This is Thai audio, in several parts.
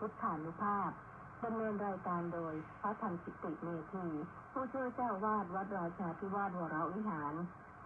พุทธานุภาพดำเนินรายการโดยพระธรรมกิติเมธีผู้ช่วยเจ้าวาดวัดราชาธิวาสวรวิหาร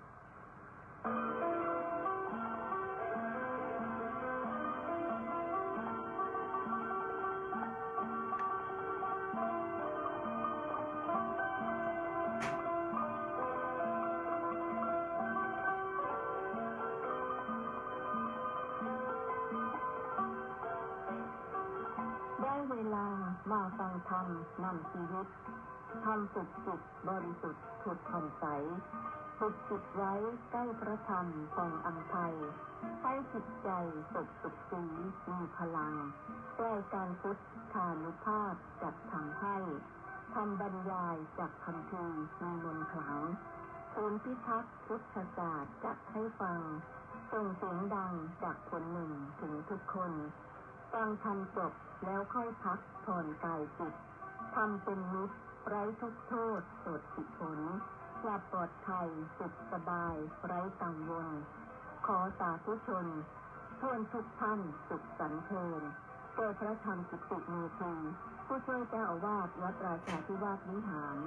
มาฟังธรรมนำชีวิตธรรมสุดจิตบริสุทธิ์ผุดผ่องใสฝึกจิตไว้ใกล้พระธรรมส่องอัมภัยให้จิตใจสดสุขสีมีพลังใกล้การพุทธานุภาพจัดทำให้ทำบรรยายจากคำพีมีมนต์ขลังศูนย์พิทักษ์พุทธศาสตร์จัดให้ฟังส่งเสียงดังจากคนหนึ่งถึงทุกคนฟังธรรมจบแล้วค่อยพักผ่อนกายจิตทำเป็นมิตรไร้ทุกโทษโสดสิผลหลับปลอดภัยสุขสบายไร้กังวลขอสาธุชนทั่วทุกท่านสุขสันเทินแก่พระธรรมกิติเมธีผู้ช่วยเจ้าอาวาสวัดราชาธิวาสวิหาร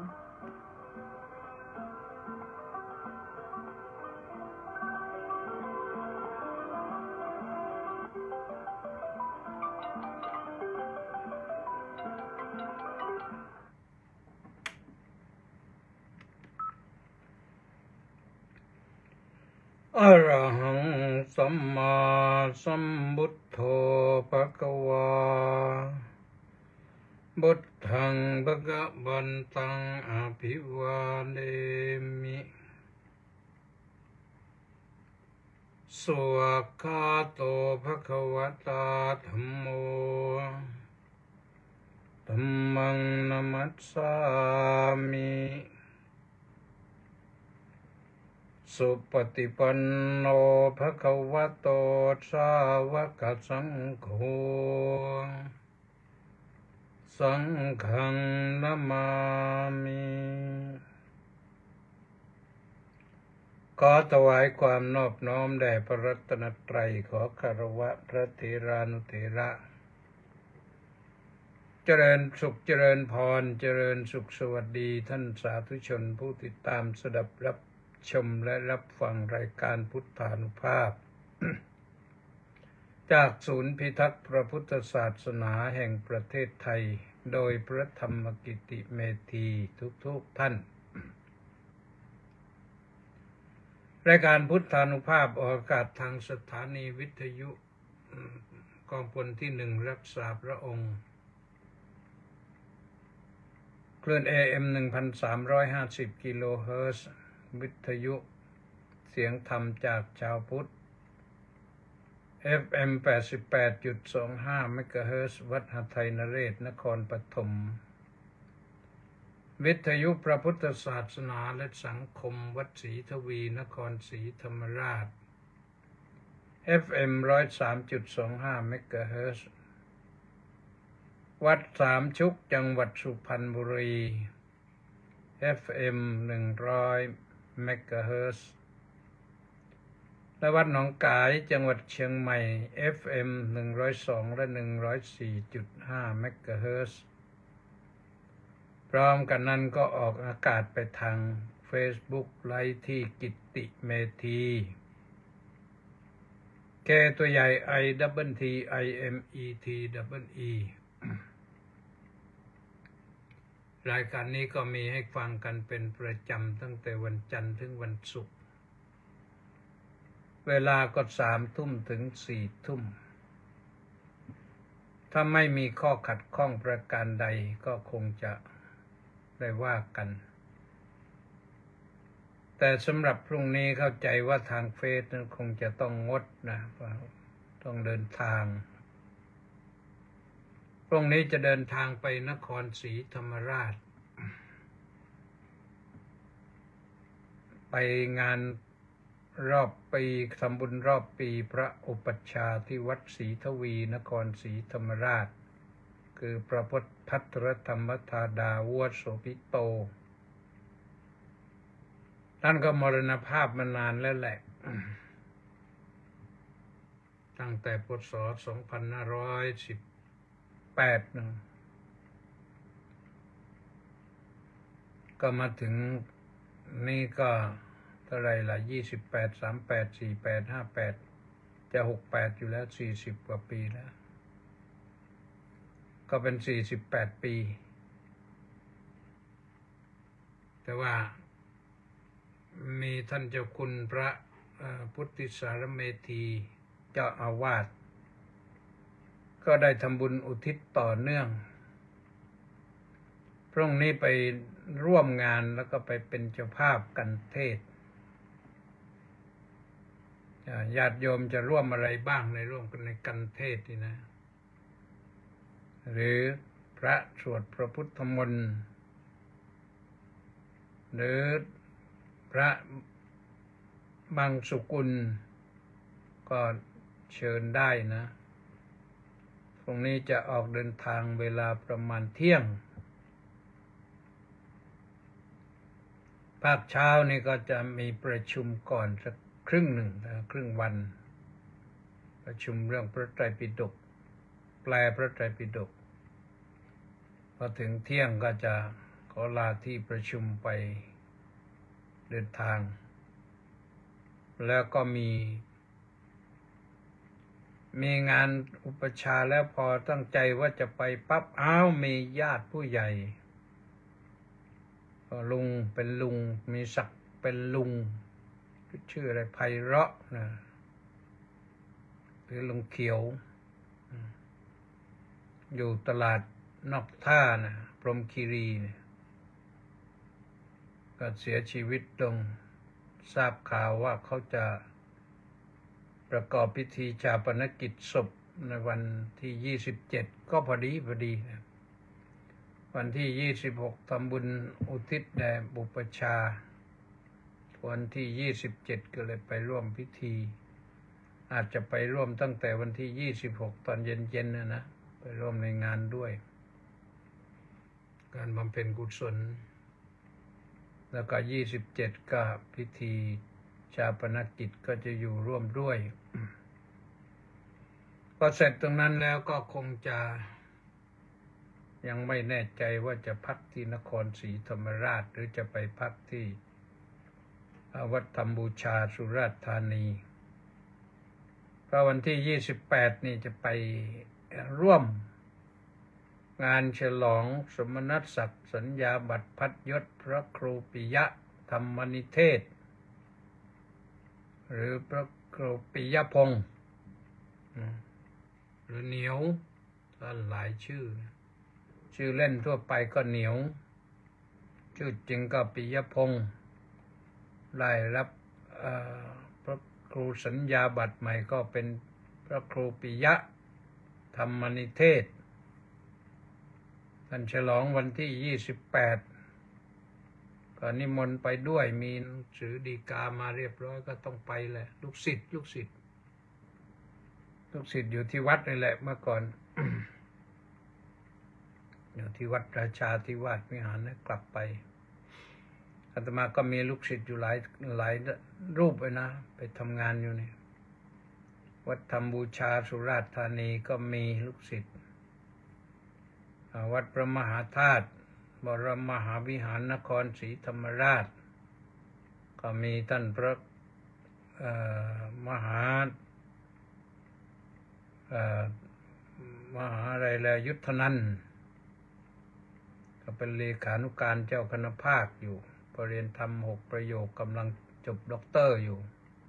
อะระหังสัมมาสัมพุทโธภควาพุทธังภะคะวันตังอภิวาเทมิสวากขาโตภควตาธัมโมธัมมังนัมมัสสามิสุปฏิปันโนภควโตสาวกสังโฆสังฆังนะมามิขอถวายความนอบน้อมแด่พระรัตนตรัยขอคารวะพระเถรานุเถระเจริญสุขเจริญพรเจริญสุขสวัสดีท่านสาธุชนผู้ติดตามสดับรับชมและรับฟังรายการพุทธานุภาพ จากศูนย์พิทักษ์พระพุทธศาสนาแห่งประเทศไทยโดยพระธรรมกิติเมธีทุกท่านรายการพุทธานุภาพออกอากาศทางสถานีวิทยุกองพลที่1รักษาพระองค์คลื่น AM 1,350 กิโลเฮิรตซ์วิทยุเสียงธรรมจากชาวพุทธ FM 88.25 เมกะเฮิรตซ์วัดหทัยนเรศนครปฐมวิทยุพระพุทธศาสนาและสังคมวัดศรีทวีนครศรีธรรมราช FM 103.25 เมกะเฮิรตซ์วัดสามชุกจังหวัดสุพรรณบุรี FM 100 เมกะเฮิรตซ์และวัดหนองกายจังหวัดเชียงใหม่ FM 102 และ 104.5 เมกะเฮิรตซ์พร้อมกันนั้นก็ออกอากาศไปทาง Facebook ไลฟ์ที่กิตติเมธีแค่ตัวใหญ่ ITTIMETEE รายการนี้ก็มีให้ฟังกันเป็นประจำตั้งแต่วันจันทร์ถึงวันศุกร์เวลาก็3 ทุ่มถึง4 ทุ่มถ้าไม่มีข้อขัดข้องประการใดก็คงจะได้ว่ากันแต่สำหรับพรุ่งนี้เข้าใจว่าทางเฟซนั้นคงจะต้องงดนะเพราะต้องเดินทางพรุ่งนี้จะเดินทางไปนครศรีธรรมราชไปงานรอบปีทำบุญรอบปีพระอุปัชฌาย์ที่วัดศรีทวีนครศรีธรรมราชคือพระพุทธภัทรธรรมธาดาวัวโสภิโตท่านก็มรณภาพมานานแล้วแหละตั้งแต่พ.ศ. 2510 28นะก็มาถึงนี่ก็เท่าไรล่ะ28 38 48 58จะ68อยู่แล้ว40กว่าปีแล้วก็เป็น48ปีแต่ว่ามีท่านเจ้าคุณพระพุทธิสารเมธีเจ้าอาวาสก็ได้ทำบุญอุทิศต่อเนื่องพรุ่งนี้ไปร่วมงานแล้วก็ไปเป็นเจ้าภาพกันเทศญาติโยมจะร่วมอะไรบ้างในร่วมกันในกันเทศนี่นะหรือพระสวดพระพุทธมนต์หรือพระบางสุกุลก็เชิญได้นะพรุ่งนี้จะออกเดินทางเวลาประมาณเที่ยงภาคเช้านี่ก็จะมีประชุมก่อนสักครึ่งหนึ่งครึ่งวันประชุมเรื่องพระไตรปิฎกแปลพระไตรปิฎกพอถึงเที่ยงก็จะขอลาที่ประชุมไปเดินทางแล้วก็มีงานอุปชาแล้วพอตั้งใจว่าจะไปปั๊บมีญาติผู้ใหญ่ลุงเป็นลุงมีศักดิ์เป็นลุงชื่ออะไรไพเราะนะหรือลุงเขียวอยู่ตลาดนอกท่านะพรหมคีรีเนี่ยก็เสียชีวิตลงทราบข่าวว่าเขาจะประกอบพิธีชาปนกิจศพในวันที่27ก็พอดีนะวันที่26ทำบุญอุทิศแด่บุปชาวันที่27ก็เลยไปร่วมพิธีอาจจะไปร่วมตั้งแต่วันที่26ตอนเย็นๆนะไปร่วมในงานด้วยการบำเพ็ญกุศลแล้วก็27ก็พิธีชาปนกิจก็จะอยู่ร่วมด้วยพอเสร็จตรงนั้นแล้วก็คงจะยังไม่แน่ใจว่าจะพักที่นครศรีธรรมราชหรือจะไปพักที่วัดธรรมบูชาสุราษฎร์ธานีเพราะวันที่28นี่จะไปร่วมงานฉลองสมณศักดิ์สัญญาบัตรพัดยศพระครูปิยะธรรมนิเทศหรือพระครูปิยพงศ์หรือเหนียวท่านหลายชื่อเล่นทั่วไปก็เหนียวชื่อจริงก็ปิยพงศ์ได้รับพระครูสัญญาบัตรใหม่ก็เป็นพระครูปิยะธรรมนิเทศท่านฉลองวันที่28ก็นิมนต์ไปด้วยมีหนังสือฎีกามาเรียบร้อยก็ต้องไปแหละลูกศิษย์อยู่ที่วัดนี่แหละเมื่อก่อน อยู่ที่วัดราชาธิวาสวิหารนะกลับไปอาตมาก็มีลูกศิษย์อยู่หลายรูปเลยนะไปทำงานอยู่นี่วัดธรรมบูชาสุราษฎร์ธานีก็มีลูกศิษย์วัดพระมหาธาตุบรมมหาวิหารนครศรีธรรมราชก็มีท่านพระมหาอะไรแล้วยุทธนันท์ก็เป็นเลขานุการเจ้าคณะภาคอยู่ปรริญญาธรรม6ประโยคกำลังจบด็อกเตอร์อยู่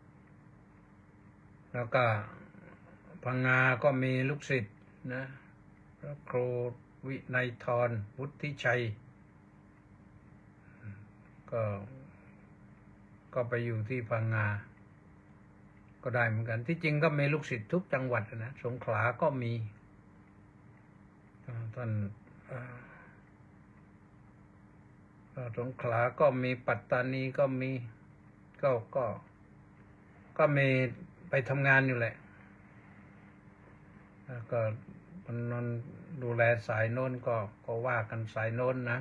แล้วก็พังงาก็มีลูกศิษย์นะพระครูวินัยธรวุฒิชัยก็ไปอยู่ที่พังงาก็ได้เหมือนกันที่จริงก็มีลูกศิษย์ทุกจังหวัดนะสงขลาก็มีท่านสงขลาก็มีปัตตานีก็มีก็มีไปทำงานอยู่แหละแล้วก็มันดูแลสายโน้นก็ว่ากันสายโน้นนะ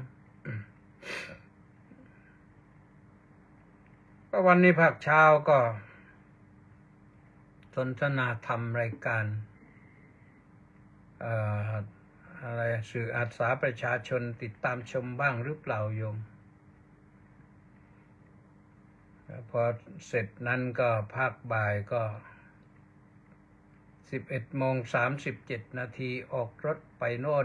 ก็วันนี้ภาคเช้าก็สนทนาธรรมรายการสื่ออาสาประชาชนติดตามชมบ้างหรือเปล่าโยมพอเสร็จนั้นก็ภาคบ่ายก็11:37 นาทีออกรถไปโน่น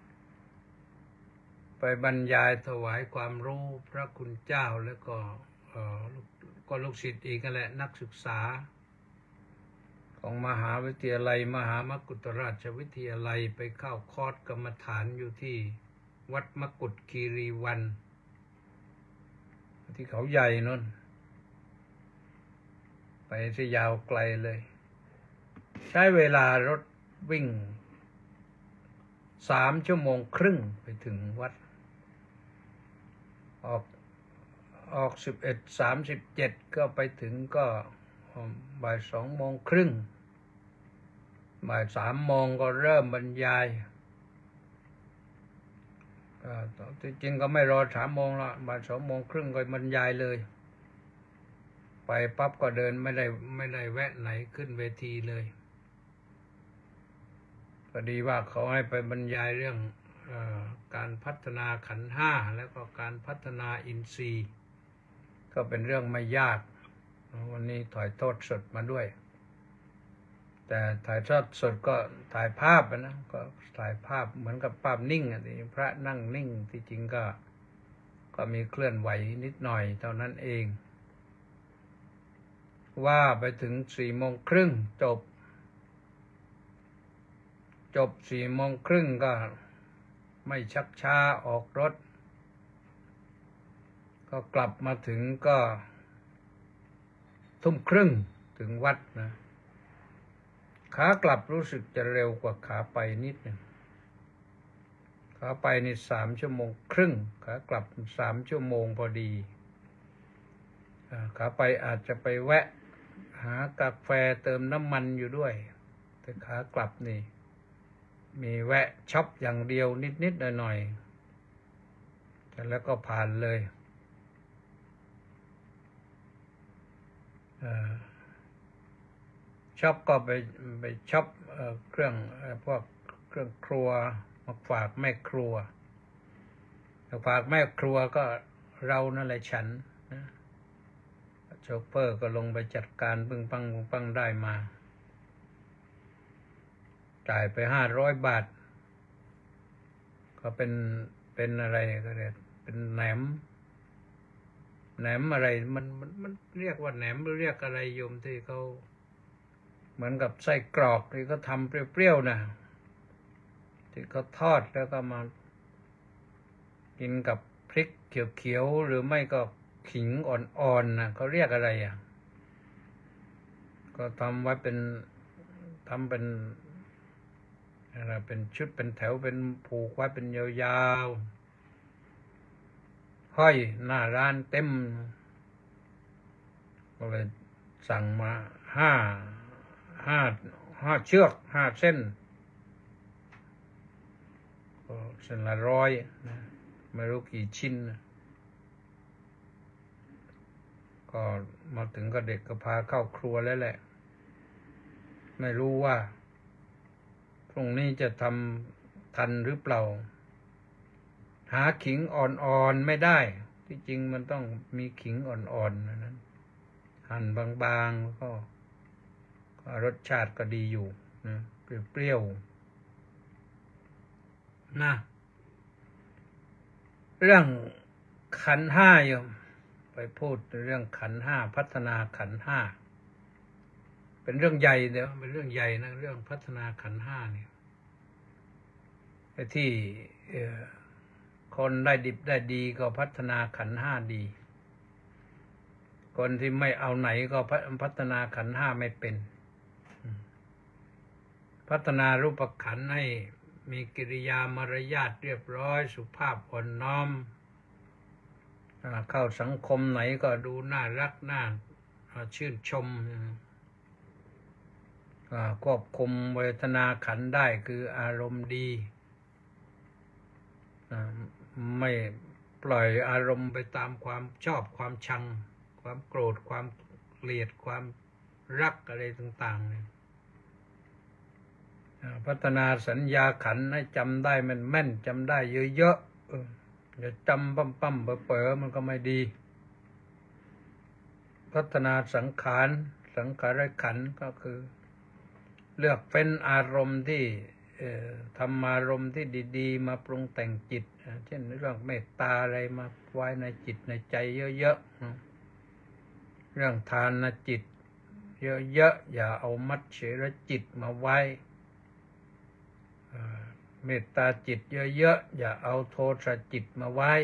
ไปบรรยายถวายความรู้พระคุณเจ้าแล้วก็ลูกศิษย์อีกนั่นแหละนักศึกษาของมหาวิทยาลัยมหามกุฏราชวิทยาลัยไปเข้าคอร์สกรรมฐานอยู่ที่วัดมกุฏคีรีวันที่เขาใหญ่นั่นไปที่ยาวไกลเลยใช้เวลารถวิ่ง3 ชั่วโมงครึ่งไปถึงวัดออก11:37ก็ไปถึงก็บ่าย2:30บ่าย3:00ก็เริ่มบรรยายที่จริงก็ไม่รอ3:00ละบ่าย2:30ก็บรรยายเลยไปปั๊บก็เดินไม่ได้แวะไหนขึ้นเวทีเลยพอดีว่าเขาให้ไปบรรยายเรื่องการพัฒนาขันธ์5แล้วก็การพัฒนาอินทรีย์ก็เป็นเรื่องไม่ยากวันนี้ถ่ายทอดสดมาด้วยแต่ถ่ายทอดสดก็ถ่ายภาพนะก็ถ่ายภาพเหมือนกับภาพนิ่งที่พระนั่งนิ่งที่จริงก็มีเคลื่อนไหวนิดหน่อยเท่านั้นเองว่าไปถึง4:30จบ4:30ก็ไม่ชักช้าออกรถก็กลับมาถึงก็20:30ถึงวัดนะขากลับรู้สึกจะเร็วกว่าขาไปนิดนึงขาไปนี่3 ชั่วโมงครึ่งขากลับ3 ชั่วโมงพอดีขาไปอาจจะไปแวะหากาแฟเติมน้ำมันอยู่ด้วยแต่ขากลับนี่มีแวะช็อปอย่างเดียวนิดหน่อยแต่แล้วก็ผ่านเลยช็อปก็ไปช็อปเครื่องพวกเครื่องครัวมาฝากแม่ครัวฝากแม่ครัวก็เรานั่นแหละฉันนะโชเฟอร์ก็ลงไปจัดการปึ้งปังได้มาจ่ายไป500 บาทก็เป็นอะไรก็เรียกเป็นแหนมอะไรมันเรียกว่าแหนมหรือเรียกอะไรโยมที่เขาเหมือนกับไส้กรอกที่เขาทำเปรี้ยวๆนะที่เขาทอดแล้วก็มากินกับพริกเขียวๆหรือไม่ก็ขิงอ่อนๆนะเขาเรียกอะไรก็ทำไว้เป็นอะไรเป็นชุดเป็นแถวเป็นผูกไว้เป็นยาวๆห้อยหน้าร้านเต็มก็เลยสั่งมา5เชือก5 เส้นก็เส้นละ100นะไม่รู้กี่ชิ้นนะก็มาถึงก็เด็กก็พาเข้าครัวแล้วแหละไม่รู้ว่าพรุ่งนี้จะทำทันหรือเปล่าหาขิงอ่อนๆไม่ได้ที่จริงมันต้องมีขิงอ่อนๆนั้นหั่นบางๆก็รสชาติก็ดีอยู่นะเปรี้ยวๆนะเรื่องขันธ์5โยมไปพูดเรื่องขันธ์5พัฒนาขันธ์5เป็นเรื่องใหญ่เดี๋ยวเป็นเรื่องใหญ่นะเรื่องพัฒนาขันธ์5เนี่ยที่คนได้ดิบได้ดีก็พัฒนาขันธ์5ดีคนที่ไม่เอาไหนก็พัฒนาขันธ์5ไม่เป็นพัฒนารูปขันธ์ให้มีกิริยามารยาทเรียบร้อยสุภาพอ่อนน้อมเข้าสังคมไหนก็ดูน่ารักน่าชื่นชมควบคุมเวทนาขันธ์ได้คืออารมณ์ดีไม่ปล่อยอารมณ์ไปตามความชอบความชังความโกรธความเกลียดความรักอะไรต่างๆพัฒนาสัญญาขันธ์ให้จำได้มันแม่นจำได้เยอะๆอย่าจำปั๊มๆเป๋อๆมันก็ไม่ดีพัฒนาสังขารขันธ์ก็คือเลือกเป็นอารมณ์ที่ทำอารมณ์ที่ดีๆมาปรุงแต่งจิตเช่นเรื่องเมตตาอะไรมาไว้ในจิตในใจเยอะๆเรื่องทานจิตเยอะๆอย่าเอามัจเฉรจิตมาไว้เมตตาจิตเยอะๆอย่าเอาโทสะจิตมาไว้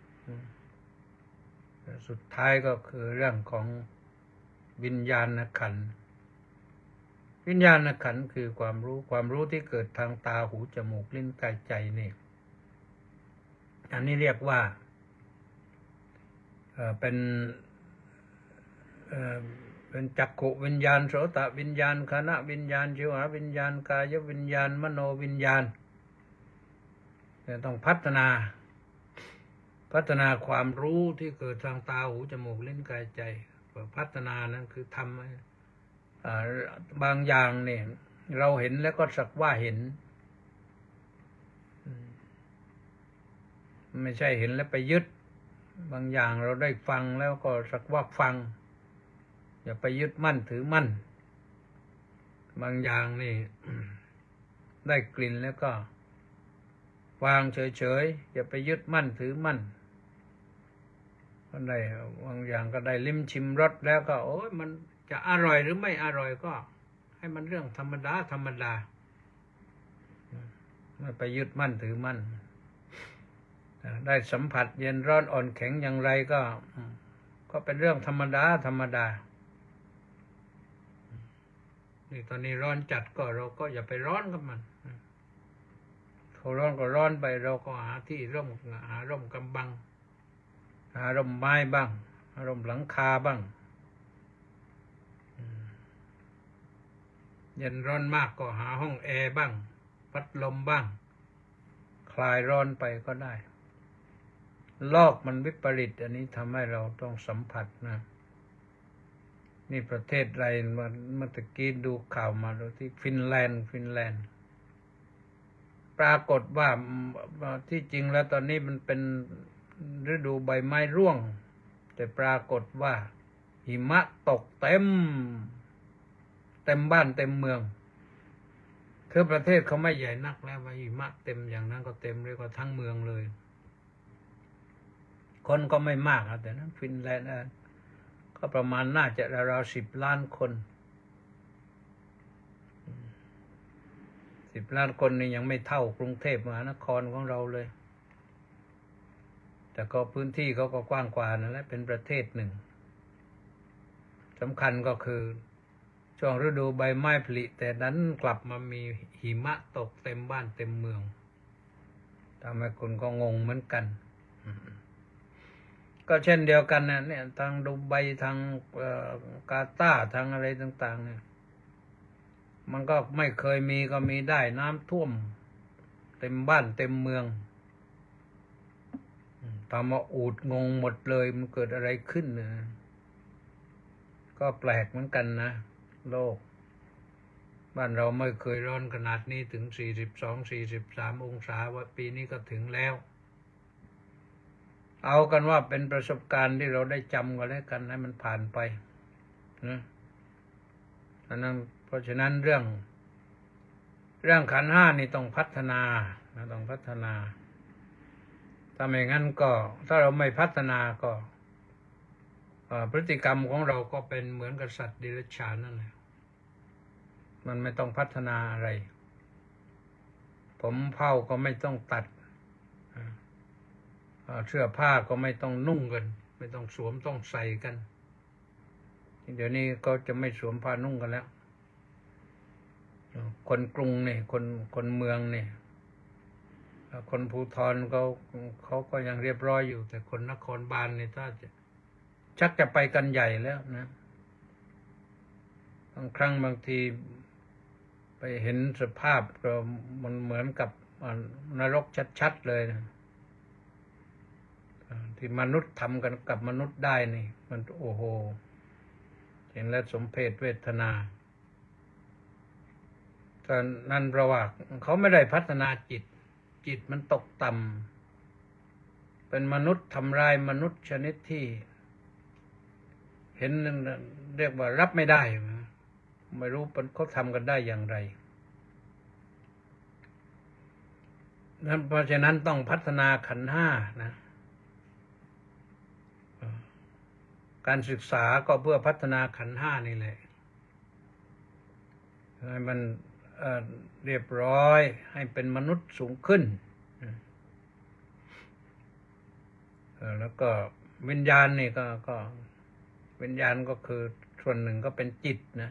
สุดท้ายก็คือเรื่องของวิญญาณขันธ์วิญญาณขันธ์คือความรู้ที่เกิดทางตาหูจมูกลิ้นกายใจนี่อันนี้เรียกว่าเป็นจักขุวิญญาณโสตวิญญาณคานวิญญาณชิวหวิญญาณกายวิญญาณมโนวิญญาณต้องพัฒนาความรู้ที่เกิดทางตาหูจมูกลิ้นกายใจพัฒนานั้นคือทำบางอย่างเนี่ยเราเห็นแล้วก็สักว่าเห็นไม่ใช่เห็นแล้วไปยึดบางอย่างเราได้ฟังแล้วก็สักว่าฟังอย่าไปยึดมั่นถือมั่นบางอย่างนี่ได้กลิ่นแล้วก็วางเฉยๆอย่าไปยึดมั่นถือมั่นได้บางอย่างก็ได้ลิ้มชิมรสแล้วก็โอ้ยมันจะอร่อยหรือไม่อร่อยก็ให้มันเรื่องธรรมดาไม่ไปยึดมั่นถือมั่นได้สัมผัสเย็นร้อนอ่อนแข็งอย่างไรก็เป็นเรื่องธรรมดานี่ตอนนี้ร้อนจัดก็เราก็อย่าไปร้อนกับมันเขาร้อนก็ร้อนไปเราก็หาที่ร่มหาร่มกำบังหาร่มไม้บ้างหาร่มหลังคาบ้างเย็นร้อนมากก็หาห้องแอร์บ้างพัดลมบ้างคลายร้อนไปก็ได้โลกมันวิปริตอันนี้ทำให้เราต้องสัมผัสนะนี่ประเทศไรเมื่อตะกี้ดูข่าวมาดูที่ฟินแลนด์ปรากฏว่าที่จริงแล้วตอนนี้มันเป็นฤดูใบไม้ร่วงแต่ปรากฏว่าหิมะตกเต็มบ้านเต็มเมืองคือประเทศเขาไม่ใหญ่นักแล้วว่าหิมะเต็มอย่างนั้นก็เต็มเรียกว่าทั้งเมืองเลยคนก็ไม่มากแต่นั้นฟินแลนด์ก็ประมาณน่าจะราวๆ10 ล้านคน10 ล้านคนนี่ยังไม่เท่ากรุงเทพมหานครของเราเลยแต่ก็พื้นที่เขาก็กว้างกว่านั่นแหละเป็นประเทศหนึ่งสำคัญก็คือช่วงฤดูใบไม้ผลิแต่นั้นกลับมามีหิมะตกเต็มบ้านเต็มเมืองทำให้คนก็งงเหมือนกันก็เช่นเดียวกันนะเนี่ยทางดูไบทางกาตาร์ทางอะไรต่างๆเนี่ยมันก็ไม่เคยมีก็มีได้น้ำท่วมเต็มบ้านเต็มเมืองทำมาอูดงงหมดเลยมันเกิดอะไรขึ้นนะก็แปลกเหมือนกันนะโลกบ้านเราไม่เคยร้อนขนาดนี้ถึง42-43 องศาว่าปีนี้ก็ถึงแล้วเอากันว่าเป็นประสบการณ์ที่เราได้จำกันแล้วกันให้มันผ่านไปนะอันนั้นเพราะฉะนั้นเรื่องขันธ์ 5นี่ต้องพัฒนาถ้าไม่งั้นก็ถ้าเราไม่พัฒนาก็พฤติกรรมของเราก็เป็นเหมือนกับสัตว์เดรัจฉานนั่นแหละมันไม่ต้องพัฒนาอะไรผมเผ้าก็ไม่ต้องตัดเสื้อผ้าก็ไม่ต้องนุ่งกันไม่ต้องสวมต้องใส่กันเดี๋ยวนี้ก็จะไม่สวมผ้านุ่งกันแล้วคนกรุงเนี่ยคนเมืองเนี่ยคนภูธรเขาก็ยังเรียบร้อยอยู่แต่คนนครบาลเนี่ยถ้าชักจะไปกันใหญ่แล้วนะบางครั้งบางทีไปเห็นสภาพก็มันเหมือนกับนรกชัดๆเลยนะที่มนุษย์ทำกันกับมนุษย์ได้นี่มันโอ้โหเห็นแล้วสมเพชเวทนาตอนนั้นเพราะว่าเขาไม่ได้พัฒนาจิตมันตกต่ำเป็นมนุษย์ทำลายมนุษย์ชนิดที่เห็นเรียกว่ารับไม่ได้ไม่รู้เขาทำกันได้อย่างไรนั้นเพราะฉะนั้นต้องพัฒนาขันธ์ห้านะการศึกษาก็เพื่อพัฒนาขันธ์ห้านี่แหละให้มันเรียบร้อยให้เป็นมนุษย์สูงขึ้นแล้วก็วิญญาณนี่ก็วิญญาณก็คือส่วนหนึ่งก็เป็นจิตนะ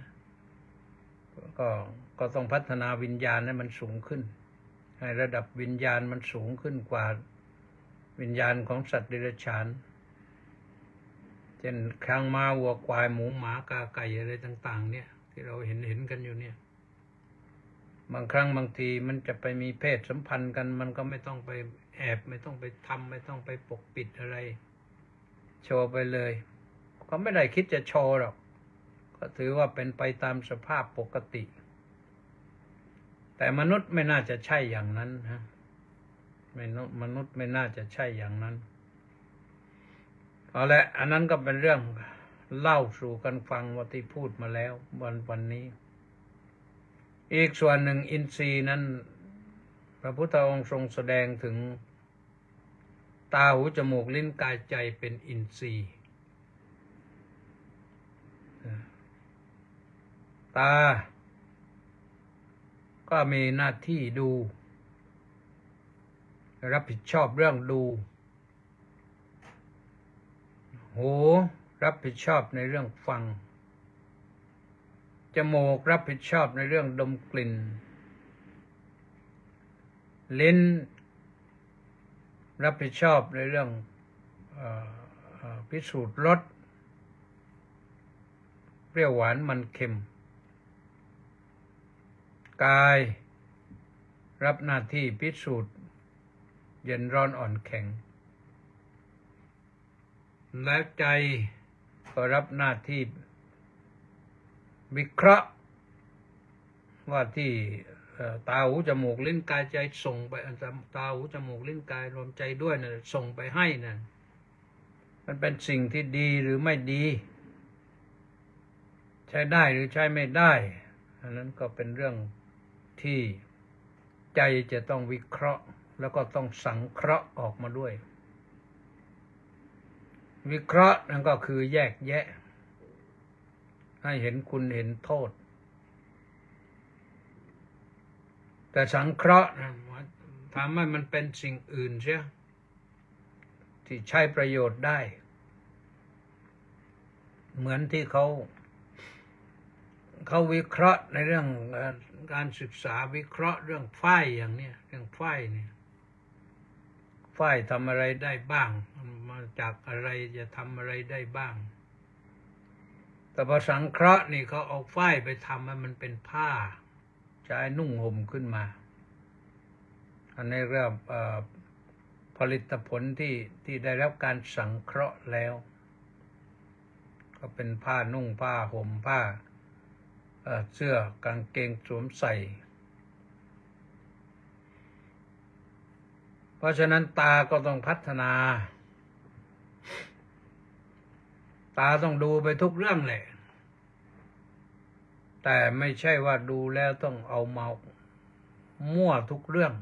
ก็ต้องพัฒนาวิญญาณให้มันสูงขึ้นให้ระดับวิญญาณมันสูงขึ้นกว่าวิญญาณของสัตว์เดรัจฉานเช่นช้างม้าวัวควายหมูหมากาไก่อะไรต่างๆเนี่ยที่เราเห็นกันอยู่เนี่ยบางครั้งบางทีมันจะไปมีเพศสัมพันธ์กันมันก็ไม่ต้องไปแอบไม่ต้องไปทำไม่ต้องไปปกปิดอะไรโชว์ไปเลยก็ไม่ได้คิดจะโชว์หรอกก็ถือว่าเป็นไปตามสภาพปกติแต่มนุษย์ไม่น่าจะใช่อย่างนั้นฮะมนุษย์ไม่น่าจะใช่อย่างนั้นเอาละอันนั้นก็เป็นเรื่องเล่าสู่กันฟังว่าที่พูดมาแล้ววันนี้อีกส่วนหนึ่งอินทรีย์นั้นพระพุทธองค์ทรงแสดงถึงตาหูจมูกลิ้นกายใจเป็นอินทรีย์ตาก็มีหน้าที่ดูรับผิดชอบเรื่องดูหูรับผิดชอบในเรื่องฟังจมูกรับผิดชอบในเรื่องดมกลิ่นลิ้นรับผิดชอบในเรื่องพิสูจน์รสเปรี้ยวหวานมันเค็มกายรับหน้าที่พิสูจน์เย็นร้อนอ่อนแข็งและใจก็รับหน้าที่วิเคราะห์ว่าที่ตาหูจมูกลิ้นกายใจส่งไปตาหูจมูกลิ้นกายรวมใจด้วยนะส่งไปให้นะมันเป็นสิ่งที่ดีหรือไม่ดีใช้ได้หรือใช้ไม่ได้อันนั้นก็เป็นเรื่องที่ใจจะต้องวิเคราะห์แล้วก็ต้องสังเคราะห์ออกมาด้วยวิเคราะห์นั่นก็คือแยกแยะให้เห็นคุณเห็นโทษแต่สังเคราะห์นะทำให้มันเป็นสิ่งอื่นเสียที่ใช้ประโยชน์ได้เหมือนที่เขาวิเคราะห์ในเรื่องการศึกษาวิเคราะห์เรื่องฝ้ายอย่างเนี้ยเรื่องฝ้ายเนี่ยฝ้ายทำอะไรได้บ้างมาจากอะไรจะทำอะไรได้บ้างแต่พอสังเคราะห์นี่เขาเอาฝ้ายไปทำให้มันเป็นผ้าใช้นุ่งห่มขึ้นมาอันนี้เรียกผลิตผลที่ได้รับการสังเคราะห์แล้วก็เป็นผ้านุ่งผ้าห่มผ้าเสื้อกางเกงสวมใส่เพราะฉะนั้นตาก็ต้องพัฒนาตาต้องดูไปทุกเรื่องแหละแต่ไม่ใช่ว่าดูแล้วต้องเอามามั่วทุกเรื่อง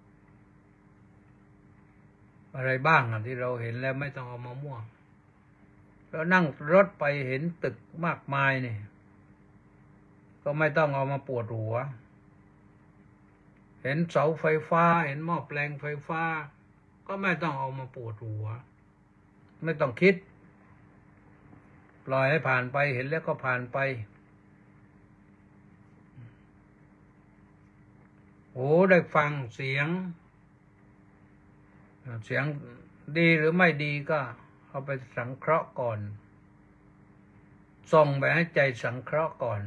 อะไรบ้างที่เราเห็นแล้วไม่ต้องเอามามั่วเรานั่งรถไปเห็นตึกมากมายนี่ก็ไม่ต้องเอามาปวดหัวเห็นเสาไฟฟ้าเห็นหม้อแปลงไฟฟ้าก็ไม่ต้องเอามาปวดหัวไม่ต้องคิดปล่อยให้ผ่านไปเห็นแล้วก็ผ่านไปหูได้ฟังเสียงดีหรือไม่ดีก็เอาไปสังเคราะห์ก่อนส่งไปให้ใจสังเคราะห์ก่อน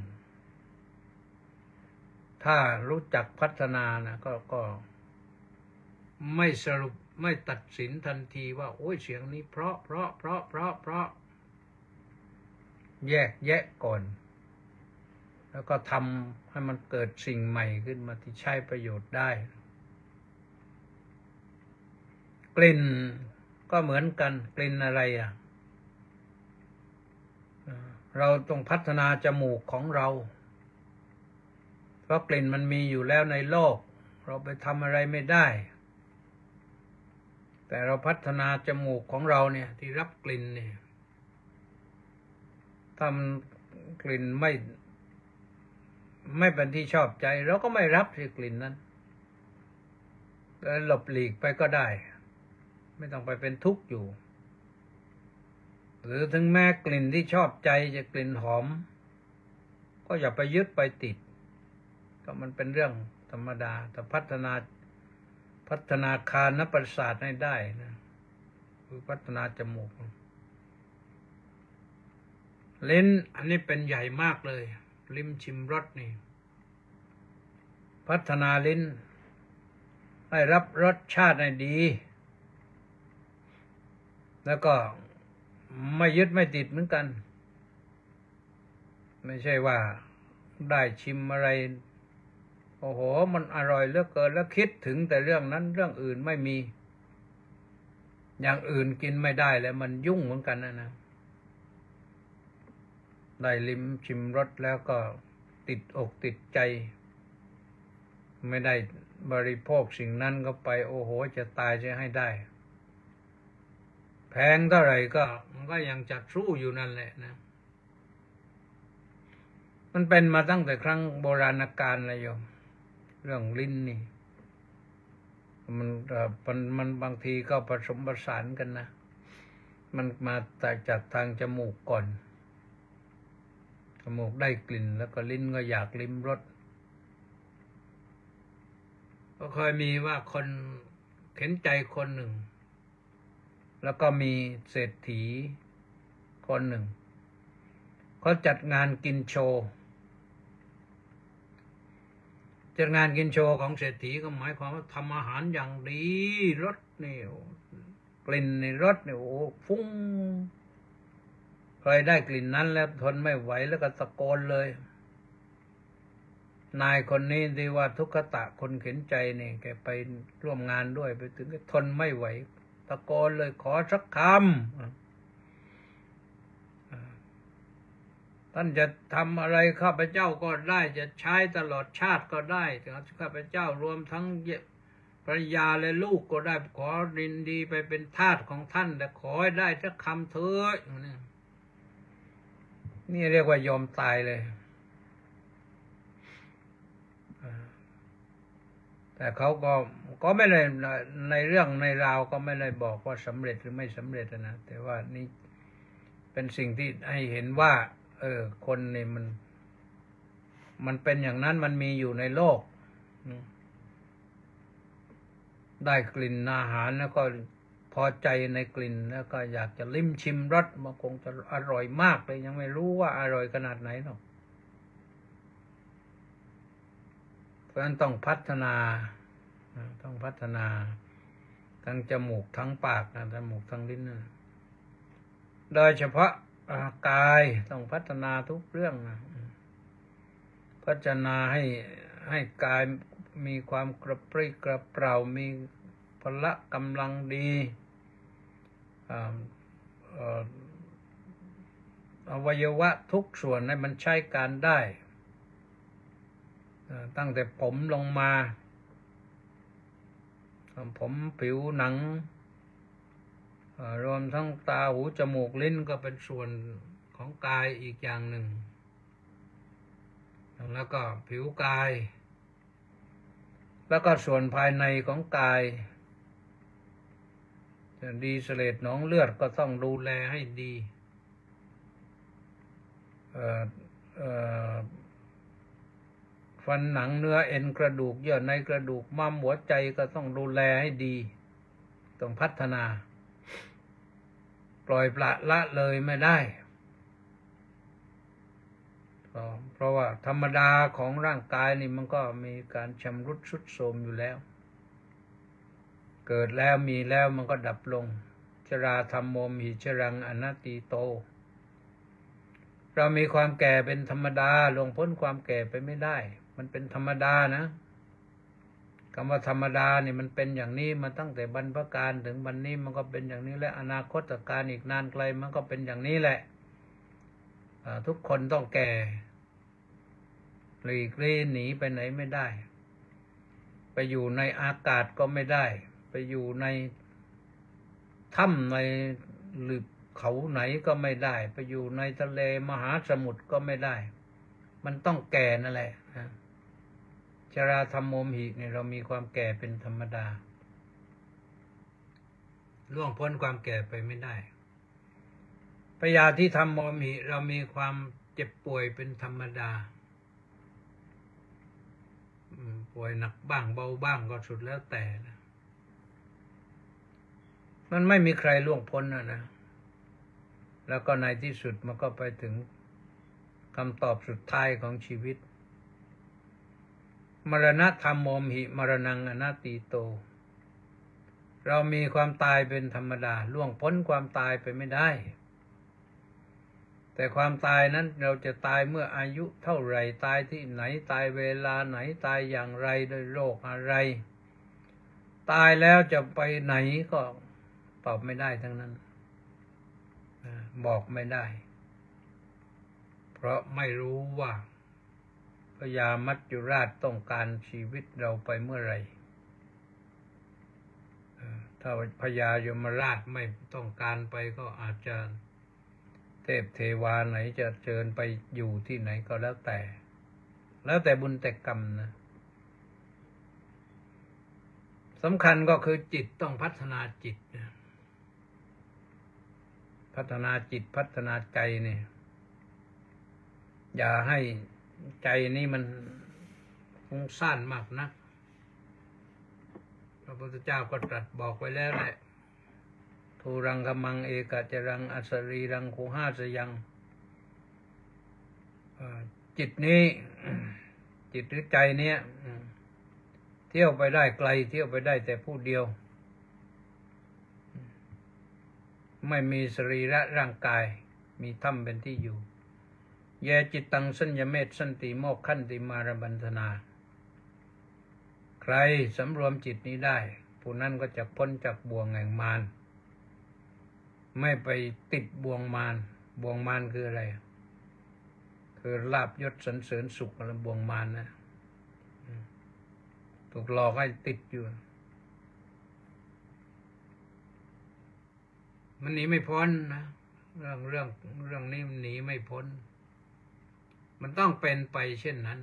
ถ้ารู้จักพัฒนานะก็ไม่สรุปไม่ตัดสินทันทีว่าโอ้ยเสียงนี้เพราะแยกแยะก่อนแล้วก็ทำให้มันเกิดสิ่งใหม่ขึ้นมาที่ใช้ประโยชน์ได้กลิ่นก็เหมือนกันกลิ่นอะไรเราต้องพัฒนาจมูกของเราเพราะกลิ่นมันมีอยู่แล้วในโลกเราไปทำอะไรไม่ได้แต่เราพัฒนาจมูกของเราเนี่ยที่รับกลิ่นเนี่ยทำกลิ่นไม่เป็นที่ชอบใจเราก็ไม่รับที่กลิ่นนั้นหลบหลีกไปก็ได้ไม่ต้องไปเป็นทุกข์อยู่หรือถึงแม้กลิ่นที่ชอบใจจะกลิ่นหอมก็อย่าไปยึดไปติดก็มันเป็นเรื่องธรรมดาแต่พัฒนาคานประสาทให้ได้นะคือพัฒนาจมูกลิ้นอันนี้เป็นใหญ่มากเลยลิ้มชิมรสนี่พัฒนาลิ้นให้รับรสชาติให้ดีแล้วก็ไม่ยึดไม่ติดเหมือนกันไม่ใช่ว่าได้ชิมอะไรโอ้โหมันอร่อยเหลือเกินแล้วคิดถึงแต่เรื่องนั้นเรื่องอื่นไม่มีอย่างอื่นกินไม่ได้แล้วมันยุ่งเหมือนกันนะได้ลิ้มชิมรสแล้วก็ติดอกติดใจไม่ได้บริโภคสิ่งนั้นก็ไปโอ้โหจะตายจะให้ได้แพงเท่าไหร่ก็มันก็ยังจะสู้อยู่นั่นแหละนะมันเป็นมาตั้งแต่ครั้งโบราณกาลเลยโยมเรื่องลิ้นนี่มันบางทีก็ผสมผสานกันนะมันมาจากทางจมูกก่อนจมูกได้กลิ่นแล้วก็ลิ้นก็อยากลิ้มรสก็เคยมีว่าคนเข็นใจคนหนึ่งแล้วก็มีเศรษฐีคนหนึ่งเขาจัดงานกินโชว์จัดงานกินโชว์ของเศรษฐีก็หมายความว่าทำอาหารอย่างดีรสนี่กลิ่นในรสนี่โอ้ฟุ้งใครได้กลิ่นนั้นแล้วทนไม่ไหวแล้วก็ตะโกนเลยนายคนนี้ที่ว่าทุกขตะคนเข็นใจนี่แกไปร่วมงานด้วยไปถึงก็ทนไม่ไหวตะโกนเลยขอสักคำท่านจะทำอะไรข้าพเจ้าก็ได้จะใช้ตลอดชาติก็ได้ข้าพเจ้ารวมทั้งภรรยาและลูกก็ได้ขอยินดีไปเป็นทาสของท่านแต่ขอให้ได้สักคำเถิดนี่เรียกว่ายอมตายเลยแต่เขาก็ไม่ได้ในเรื่องในราวก็ไม่ได้บอกว่าสำเร็จหรือไม่สำเร็จนะแต่ว่านี่เป็นสิ่งที่ให้เห็นว่าคนนี่มันเป็นอย่างนั้นมันมีอยู่ในโลกได้กลิ่นอาหารแล้วก็พอใจในกลิ่นแล้วก็อยากจะลิ้มชิมรสมันคงจะอร่อยมากเลยยังไม่รู้ว่าอร่อยขนาดไหนหรอกเพราะฉะนั้นต้องพัฒนาทั้งจมูกทั้งปากนะจมูกทั้งลิ้นนะโดยเฉพาะกายต้องพัฒนาทุกเรื่องนะพัฒนาให้กายมีความกระปรี้กระเปร่ามีพละกำลังดีอวัยวะทุกส่วนให้มันใช้การได้ตั้งแต่ผมลงมาผมผิวหนังรวมทั้งตาหูจมูกลิ้นก็เป็นส่วนของกายอีกอย่างหนึ่งแล้วก็ผิวกายแล้วก็ส่วนภายในของกายดีเสลดหนองเลือดก็ต้องดูแลให้ดีฟันหนังเนื้อเอ็นกระดูกเยื่อในกระดูกม้ามหัวใจก็ต้องดูแลให้ดีต้องพัฒนาปล่อยปละละเลยไม่ได้เพราะว่าธรรมดาของร่างกายนี่มันก็มีการชำรุดทรุดโทรมอยู่แล้วเกิดแล้วมีแล้วมันก็ดับลงชราธัมโมหิชรังอนัตติโตเรามีความแก่เป็นธรรมดาล่วงพ้นความแก่ไปไม่ได้มันเป็นธรรมดานะคำว่าธรรมดานี่มันเป็นอย่างนี้มาตั้งแต่บรรพกาลถึงบัดนี้มันก็เป็นอย่างนี้และอนาคตการอีกนานไกลมันก็เป็นอย่างนี้แหละทุกคนต้องแก่หลีกเลี่ยงหนีไปไหนไม่ได้ไปอยู่ในอากาศก็ไม่ได้ไปอยู่ในถ้ำในหลืบเขาไหนก็ไม่ได้ไปอยู่ในทะเลมหาสมุทรก็ไม่ได้มันต้องแก่นั่นแหละชราธรรมโมหิเนี่ยเรามีความแก่เป็นธรรมดาล่วงพ้นความแก่ไปไม่ได้พยาธิธรรมโมหิเรามีความเจ็บป่วยเป็นธรรมดาป่วยหนักบ้างเบาบ้างก็สุดแล้วแต่นะมันไม่มีใครล่วงพ้นนะแล้วก็ในที่สุดมันก็ไปถึงคำตอบสุดท้ายของชีวิตมรณะธรรมโมหิมรณังอนัตติโตเรามีความตายเป็นธรรมดาล่วงพ้นความตายไปไม่ได้แต่ความตายนั้นเราจะตายเมื่ออายุเท่าไรตายที่ไหนตายเวลาไหนตายอย่างไรโดยโรคอะไรตายแล้วจะไปไหนก็ตอบไม่ได้ทั้งนั้นบอกไม่ได้เพราะไม่รู้ว่าพญามัจจุราชต้องการชีวิตเราไปเมื่อไหร่ถ้าพญายมราชไม่ต้องการไปก็อาจจะเทพเทวาไหนจะเชิญไปอยู่ที่ไหนก็แล้วแต่บุญแต่กรรมนะสำคัญก็คือจิตต้องพัฒนาจิตนะพัฒนาจิตพัฒนาใจเนี่ยอย่าให้ใจนี่มันฟุ้งซ่านมากนักพระพุทธเจ้าก็ตรัสบอกไว้แล้วแหละทูรังกมังเอกจรังอสรีรังโคหาสยังจิตนี้จิตหรือใจเนี้ยเที่ยวไปได้ไกลเที่ยวไปได้แต่ผู้เดียวไม่มีสรีระร่างกายมีถ้ำเป็นที่อยู่แยจิตตังสัญญเมตสันติโมกขันติมารบันธนาใครสำรวมจิตนี้ได้ผู้นั้นก็จะพ้นจากบ่วงแห่งมารไม่ไปติดบ่วงมารคืออะไรคือลาภยศสรรเสริญสุขอะไรบ่วงมารนะถูกหลอกให้ติดอยู่มันหนีไม่พ้นนะเรื่องนี้มันหนีไม่พ้นมันต้องเป็นไปเช่นนั้น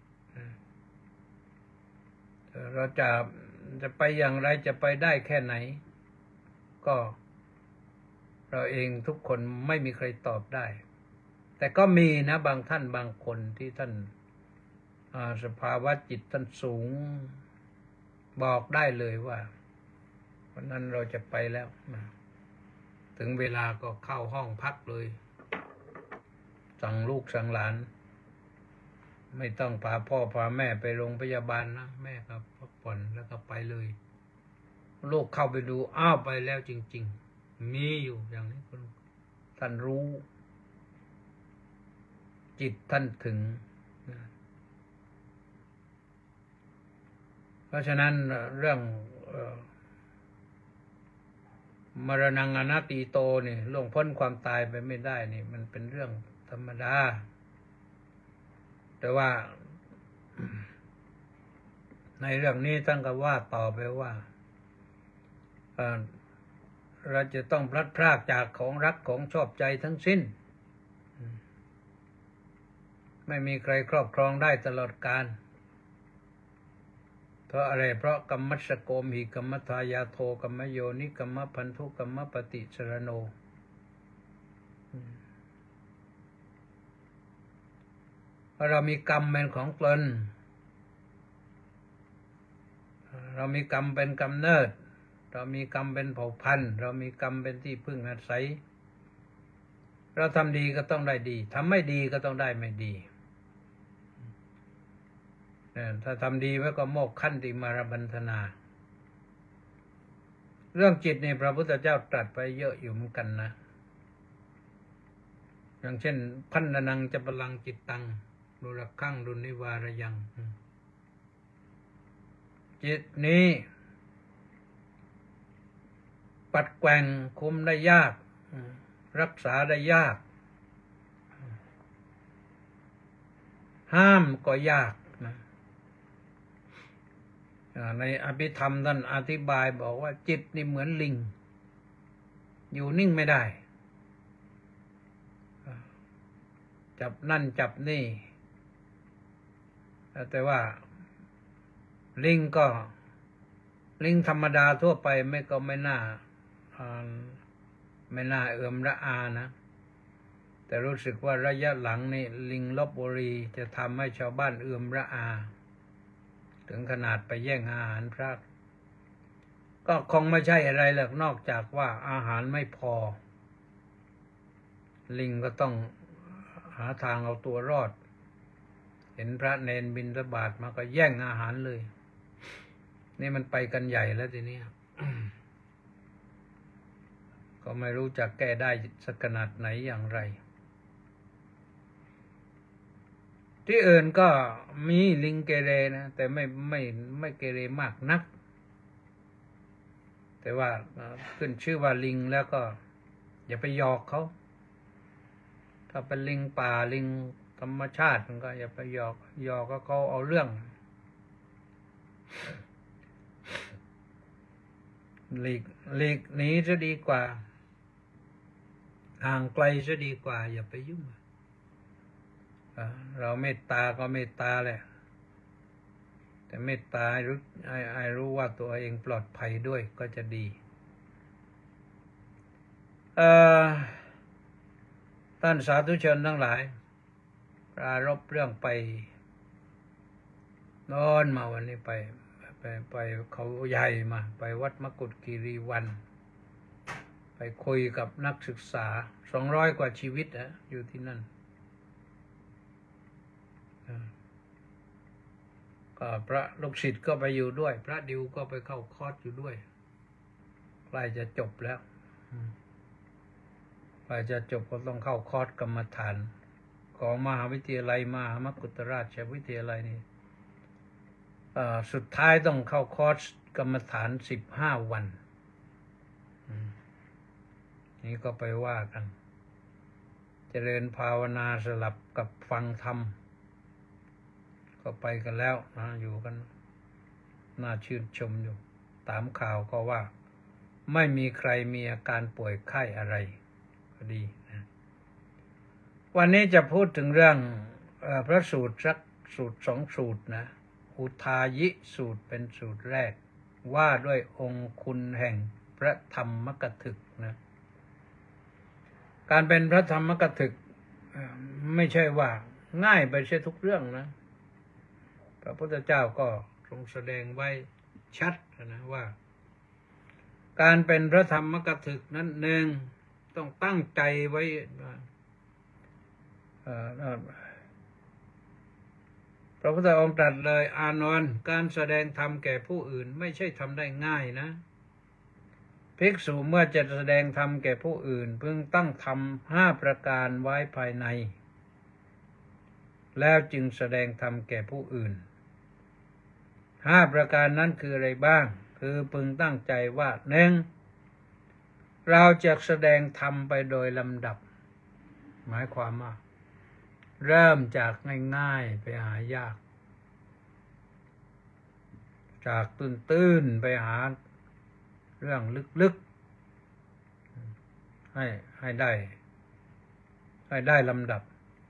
เราจะไปอย่างไรจะไปได้แค่ไหนก็เราเองทุกคนไม่มีใครตอบได้แต่ก็มีนะบางท่านบางคนที่ท่านสภาวะจิตท่านสูงบอกได้เลยว่าวันนั้นเราจะไปแล้วถึงเวลาก็เข้าห้องพักเลยสั่งลูกสั่งหลานไม่ต้องพาพ่อพาแม่ไปโรงพยาบาลนะแม่ก็พักผ่อนแล้วก็ไปเลยลูกเข้าไปดูอ้าวไปแล้วจริงๆมีอยู่อย่างนี้ท่านรู้จิตท่านถึงเพราะฉะนั้นเรื่องมรณังอนัตติโตนี่ล่วงพ้นความตายไปไม่ได้นี่มันเป็นเรื่องธรรมดาแต่ว่าในเรื่องนี้ท่านก็ว่าต่อไปว่าเราจะต้องพลัดพรากจากของรักของชอบใจทั้งสิ้นไม่มีใครครอบครองได้ตลอดกาลเพราะอะไรเพราะกัมมัสสโกมหิกัมมัทายาโทกัมมโยนิกัมมพันธุกัมมปฏิสรโนเพราะเรามีกรรมเป็นของตนเรามีกรรมเป็นกำเนิดเรามีกรรมเป็นเผ่าพันธุ์เรามีกรรมเป็นที่พึ่งอาศัยเราทำดีก็ต้องได้ดีทำไม่ดีก็ต้องได้ไม่ดีถ้าทำดีไว้ก็โมกขันติมารบันธนาเรื่องจิตนี่พระพุทธเจ้าตรัสไปเยอะอยู่เหมือนกันนะอย่างเช่นพันนังจะพลังจิตตังดุรคังดุนิวารยังจิตนี้ปัดแกว่งคุมได้ยากรักษาได้ยากห้ามก็ยากนะในอภิธรรมท่านอธิบายบอกว่าจิตนี่เหมือนลิงอยู่นิ่งไม่ได้จับนั่นจับนี่แต่ว่าลิงธรรมดาทั่วไปไม่น่าเอื่อมระอานะแต่รู้สึกว่าระยะหลังนี่ลิงลพบุรีจะทำให้ชาวบ้านเอื่อมระอาถึงขนาดไปแย่งอาหารพระก็คงไม่ใช่อะไรหรอกนอกจากว่าอาหารไม่พอลิงก็ต้องหาทางเอาตัวรอดเห็นพระเนนบิณฑบาตมาก็แย่งอาหารเลยนี่มันไปกันใหญ่แล้วทีนี้ ก็ไม่รู้จะแก้ได้สักขนาดไหนอย่างไรที่อื่นก็มีลิงเกเรนะแต่ไม่เกเรมากนักแต่ว่าขึ้นชื่อว่าลิงแล้วก็อย่าไปหยอกเขาถ้าเป็นลิงป่าลิงธรรมชาติมันก็อย่าไปหยอกก็เขาเอาเรื่องหลีกหนีจะดีกว่าห่างไกลจะดีกว่าอย่าไปยุ่งเราเมตตาก็เมตตาแหละแต่เมตตาให้รู้ว่าตัวเองปลอดภัยด้วยก็จะดีท่านสาธุชนทั้งหลายปรารภเรื่องไปนอนมาวันนี้ไปเขาใหญ่มาไปวัดมกุฏคีรีวันไปคุยกับนักศึกษา200 กว่าชีวิตอยู่ที่นั่นก็พระลูกศิษย์ก็ไปอยู่ด้วยพระดิวก็ไปเข้าคอร์สอยู่ด้วยใกล้จะจบแล้วใกล้จะจบก็ต้องเข้าคอร์สกรรมฐานของมหาวิทยาลัยมหามกุฏราชวิทยาลัยนี่สุดท้ายต้องเข้าคอร์สกรรมฐาน15 วันนี่ก็ไปว่ากันเจริญภาวนาสลับกับฟังธรรมก็ไปกันแล้วนะอยู่กันน่าชื่นชมอยู่ตามข่าวก็ว่าไม่มีใครมีอาการป่วยไข้อะไรก็ดีนะวันนี้จะพูดถึงเรื่องพระสูตรสักสูตร2 สูตรนะอุทายิสูตรเป็นสูตรแรกว่าด้วยองค์คุณแห่งพระธรรมกถึกนะการเป็นพระธรรมกถึกไม่ใช่ว่าง่ายไปใช่ทุกเรื่องนะพระพุทธเจ้าก็ทรงแสดงไว้ชัดนะว่าการเป็นพระธรรมกถึกนั้นหนึ่งต้องตั้งใจไว้พระพุทธองค์ตรัสเลยอานนท์การแสดงธรรมแก่ผู้อื่นไม่ใช่ทำได้ง่ายนะภิกษุเมื่อจะแสดงธรรมแก่ผู้อื่นพึงตั้งธรรม5 ประการไว้ภายในแล้วจึงแสดงธรรมแก่ผู้อื่น5 ประการนั้นคืออะไรบ้างคือพึงตั้งใจว่า1เราจะแสดงธรรมไปโดยลำดับหมายความว่าเริ่มจากง่ายๆไปหายากจากตื้นๆไปหาเรื่องลึกๆให้ได้ลำดับ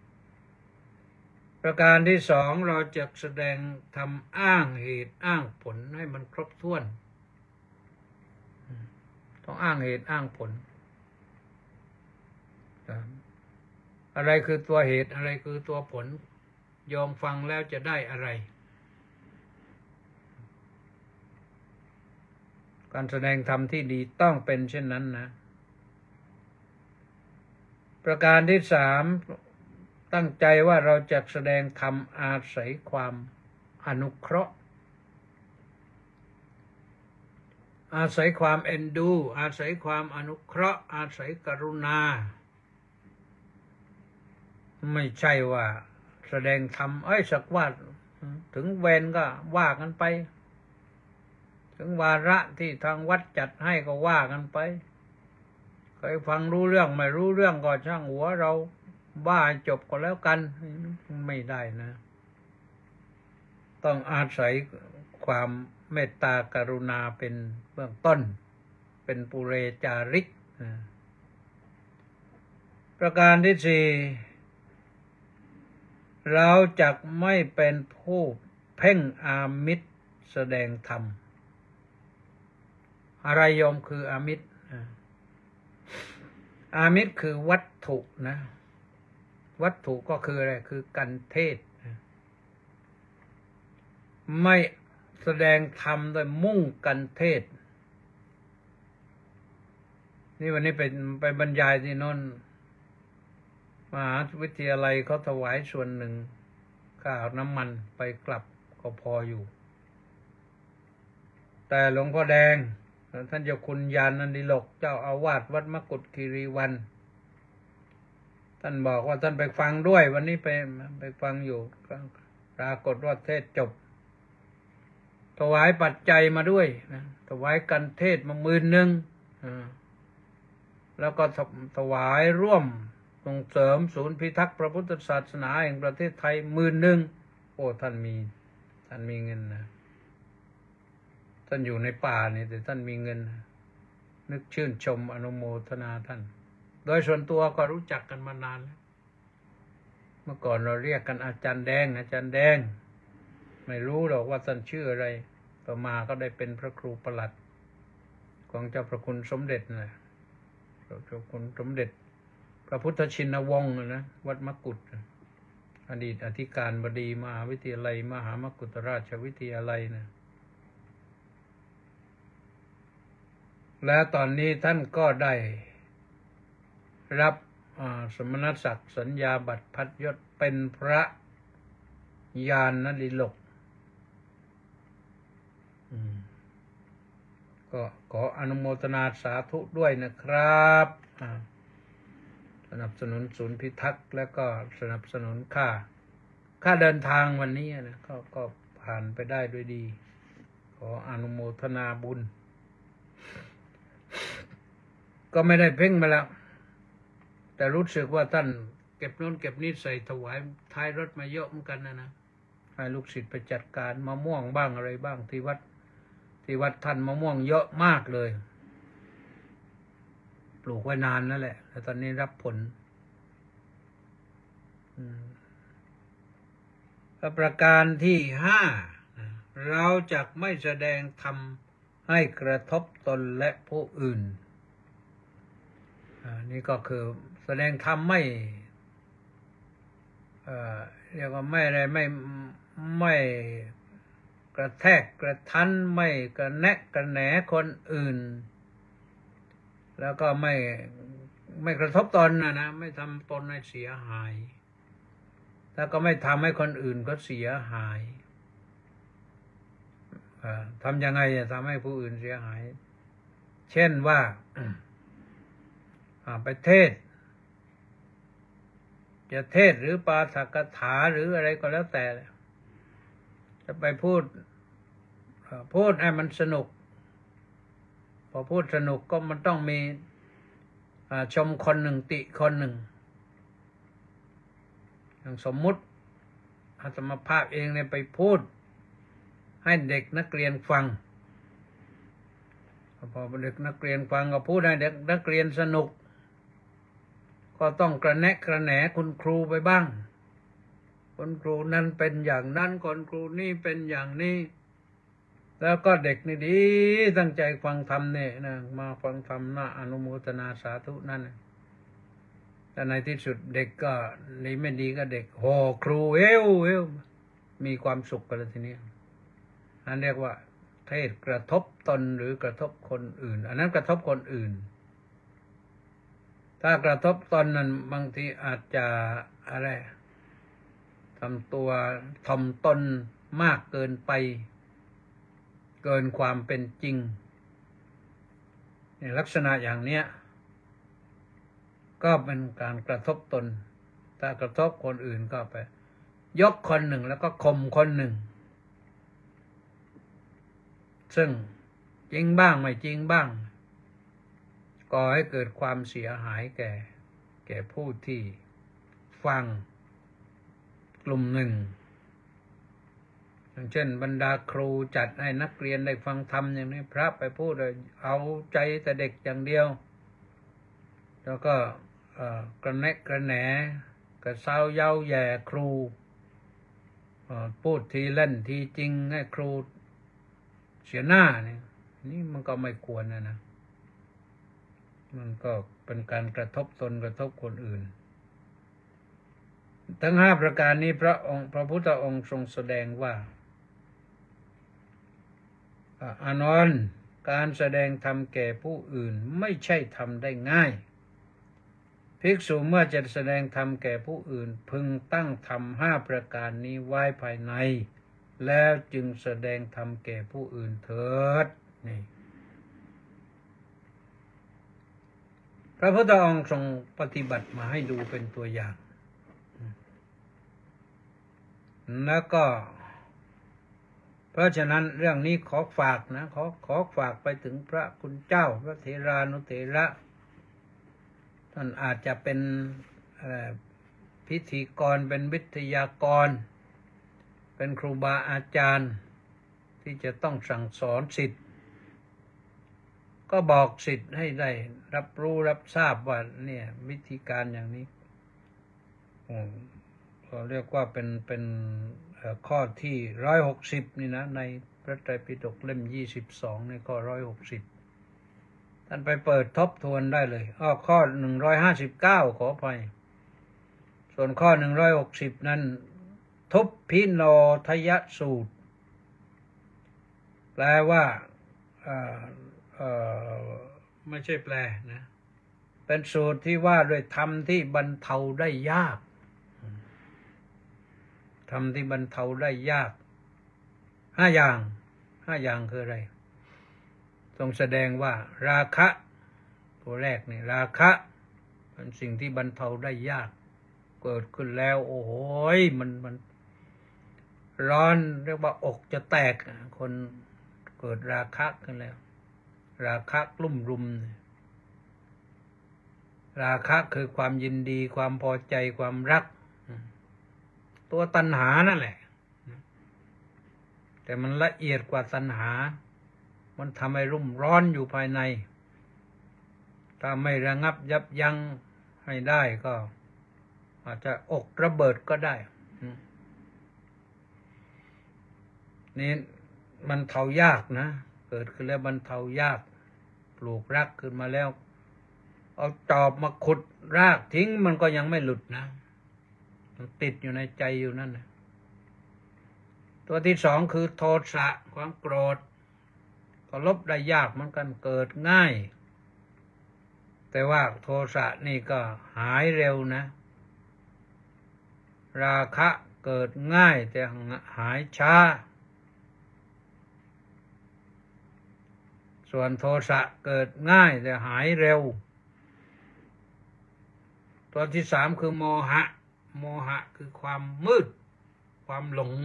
ประการที่2เราจะแสดงทำอ้างเหตุอ้างผลให้มันครบถ้วนต้องอ้างเหตุอ้างผลอะไรคือตัวเหตุอะไรคือตัวผลยอมฟังแล้วจะได้อะไรการแสดงธรรมที่ดีต้องเป็นเช่นนั้นนะประการที่3ตั้งใจว่าเราจะแสดงธรรมอาศัยความอนุเคราะห์อาศัยความเอ็นดูอาศัยความอนุเคราะห์อาศัยกรุณาไม่ใช่ว่าแสดงธรรมสักว่าถึงเวรก็ว่ากันไปถึงวาระที่ทางวัดจัดให้ก็ว่ากันไปใครฟังรู้เรื่องไม่รู้เรื่องก็ช่างหัวเราว่าจบก็แล้วกันไม่ได้นะต้องอาศัยความเมตตากรุณาเป็นเบื้องต้นเป็นปุเรจาริกประการที่สี่เราจักไม่เป็นผู้เพ่งอามิตรแสดงธรรมอะไรโยมคืออามิตรอามิตรคือวัตถุนะวัตถุก็คืออะไรคือกันเทศไม่แสดงธรรมโดยมุ่งกันเทศนี่วันนี้ไปบรรยายที่โน่นมหาวิทยาลัยเขาถวายส่วนหนึ่งค่าน้ำมันไปกลับก็พออยู่แต่หลวงพ่อแดงท่านเจ้าคุณญาณันดิโลกเจ้าอาวาสวัดมกุฏคีรีวันท่านบอกว่าท่านไปฟังด้วยวันนี้ไปฟังอยู่ปรากฏว่าเทศจบถวายปัจจัยมาด้วยนะถวายกันเทศมา10,000แล้วก็ถวายร่วมส่งเสริมศูนย์พิทักษ์พระพุทธศาสนาแห่งประเทศไทย10,000โอ้ท่านมีเงินนะท่านอยู่ในป่านี่แต่ท่านมีเงินนึกชื่นชมอนุโมทนาท่านโดยส่วนตัวก็รู้จักกันมานานแล้วเมื่อก่อนเราเรียกกันอาจารย์แดงไม่รู้หรอกว่าท่านชื่ออะไรต่อมาก็ได้เป็นพระครูประหลัดของเจ้าพระคุณสมเด็จนะเจ้าพระคุณสมเด็จพระพุทธชินวงศ์นะวัดมกุฏอดีตอธิการบดีมหาวิทยาลัยมหามกุฏราชวิทยาลัยนะและตอนนี้ท่านก็ได้รับสมณศักดิ์สัญญาบัตรพัดยศเป็นพระญาณดิโลกก็ขออนุโมทนาสาธุด้วยนะครับสนับสนุนศูนย์พิทักษ์และก็สนับสนุนค่าเดินทางวันนี้นะก็ผ่านไปได้ด้วยดีขออนุโมทนาบุญก็ไม่ได้เพ่งมาแล้วแต่รู้สึกว่าท่านเก็บโน้นเก็บนี้ใส่ถวายท้ายรถมาเยอะเหมือนกันนะให้ลูกศิษย์ไปจัดการมะม่วงบ้างอะไรบ้างที่วัดท่านมะม่วงเยอะมากเลยปลูกไว้นานนั่นแหละแต่ตอนนี้รับผลประการที่5เราจะไม่แสดงธรรมให้กระทบตนและผู้อื่นนี่ก็คือแสดงธรรมไม่เรียกว่าไม่อะไรไม่กระแทกกระทันไม่กระแนะกระแหนคนอื่นแล้วก็ไม่กระทบตนนะไม่ทำตนให้เสียหายแล้วก็ไม่ทำให้คนอื่นก็เสียหายทำยังไงจะทำให้ผู้อื่นเสียหายเช่นว่าไปเทศจะเทศหรือปาฐกถาหรืออะไรก็แล้วแต่จะไปพูดให้มันสนุกพอพูดสนุกก็มันต้องมีชมคนหนึ่งติคนหนึ่งอย่างสมมุติอาตมาภาพเองเนี่ยไปพูดให้เด็กนักเรียนฟังพอเด็กนักเรียนฟังก็พูดให้เด็กนักเรียนสนุกก็ต้องกระแนะกระแหนคุณครูไปบ้างคุณครูนั้นเป็นอย่างนั้นคุณครูนี่เป็นอย่างนี้แล้วก็เด็กนี่ดีตั้งใจฟังธรรมเนี่ยนะมาฟังธรรมน่าอนุโมทนาสาธุนั่นแต่ในที่สุดเด็กก็นี่ไม่ดีก็เด็กโหครูเอวมีความสุขกันแล้วทีนี้อันเรียกว่าเทศกระทบตนหรือกระทบคนอื่นอันนั้นกระทบคนอื่นถ้ากระทบตนนั้นบางทีอาจจะอะไรทำตัวถ่อมตนมากเกินไปเกินความเป็นจริงลักษณะอย่างเนี้ยก็เป็นการกระทบตนถ้ากระทบคนอื่นก็ไปยกคนหนึ่งแล้วก็ข่มคนหนึ่งซึ่งจริงบ้างไม่จริงบ้างก่อให้เกิดความเสียหายแก่ผู้ที่ฟังกลุ่มหนึ่งอย่างเช่นบรรดาครูจัดให้นักเรียนได้ฟังธรรมอย่างนี้พระไปพูดเอาใจแต่เด็กอย่างเดียวแล้วก็กระแนะกระแหนกระเซาเย้าแย่ครูพูดทีเล่นทีจริงให้ครูเสียหน้านี่มันก็ไม่ควรนะมันก็เป็นการกระทบตนกระทบคนอื่นทั้ง5ประการนี้พระพุทธองค์ทรงแสดงว่าอานนท์การแสดงธรรมแก่ผู้อื่นไม่ใช่ทำได้ง่ายภิกษุเมื่อจะแสดงธรรมแก่ผู้อื่นพึงตั้งธรรม5ประการนี้ไว้ภายในแล้วจึงแสดงธรรมแก่ผู้อื่นเถิดนี่พระพุทธองค์ทรงปฏิบัติมาให้ดูเป็นตัวอย่างแล้วก็เพราะฉะนั้นเรื่องนี้ขอฝากนะขอฝากไปถึงพระคุณเจ้าพระเถรานุเถระท่านอาจจะเป็นพิธีกรเป็นวิทยากรเป็นครูบาอาจารย์ที่จะต้องสั่งสอนศิษย์ก็บอกศิษย์ให้ได้รับรู้รับทราบว่าเนี่ยวิธีการอย่างนี้เขาเรียกว่าเป็นข้อที่160นี่นะในพระไตรปิฎกเล่ม22ในข้อ160ท่านไปเปิดทบทวนได้เลยข้อ159ขออภัยส่วนข้อ160นั้นทุพพิโนทยสูตรแปลว่าไม่ใช่แปลนะเป็นสูตรที่ว่าด้วยธรรมที่บรรเทาได้ยากธรรมที่บรรเทาได้ยาก5อย่างคืออะไรทรงแสดงว่าราคะตัวแรกนี่ราคะเป็นสิ่งที่บรรเทาได้ยากเกิดขึ้นแล้วโอ้โหมันร้อนเรียกว่าอกจะแตกคนเกิดราคะขึ้นแล้วราคะกลุ่มรุมราคะคือความยินดีความพอใจความรักตัวตัณหานั่นแหละแต่มันละเอียดกว่าตัณหามันทำให้รุ่มร้อนอยู่ภายในถ้าไม่ระงับยับยั้งให้ได้ก็อาจจะอกระเบิดก็ได้นี่มันเทายากนะเกิดขึ้นแล้วมันเทายากปลูกรากขึ้นมาแล้วเอาจอบมาขุดรากทิ้งมันก็ยังไม่หลุดนะมันติดอยู่ในใจอยู่นั่นนะตัวที่2คือโทสะความโกรธก็ลบได้ยากเหมือนกันเกิดง่ายแต่ว่าโทสะนี่ก็หายเร็วนะราคะเกิดง่ายแต่หายช้าส่วนโทสะเกิดง่ายแต่หายเร็วตัวที่3คือโมหะคือความมืดความหลง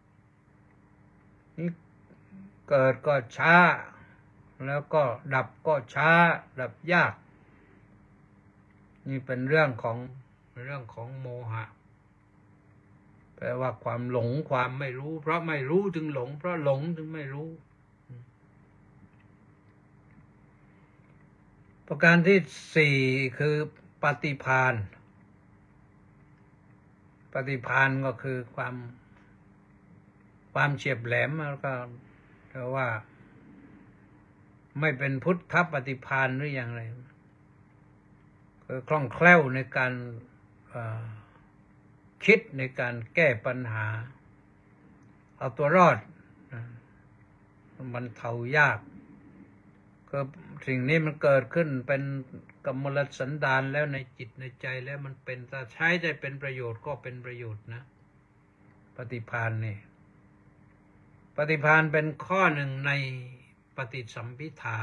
นี่เกิดก็ช้าแล้วก็ดับก็ช้าดับยากนี่เป็นเรื่องของโมหะแปลว่าความหลงความไม่รู้เพราะไม่รู้จึงหลงเพราะหลงจึงไม่รู้ประการที่4คือปฏิภาณก็คือความเฉียบแหลมแล้วก็แปลว่าไม่เป็นพุทธปฏิภาณหรืออย่างไรคือคล่องแคล่วในการคิดในการแก้ปัญหาเอาตัวรอดมันเทายากก็สิ่งนี้มันเกิดขึ้นเป็นกมลสันดานแล้วในจิตในใจแล้วมันเป็นถ้าใช้ได้เป็นประโยชน์ก็เป็นประโยชน์นะปฏิภาณนี่ปฏิภาณเป็นข้อหนึ่งในปฏิสัมภิทา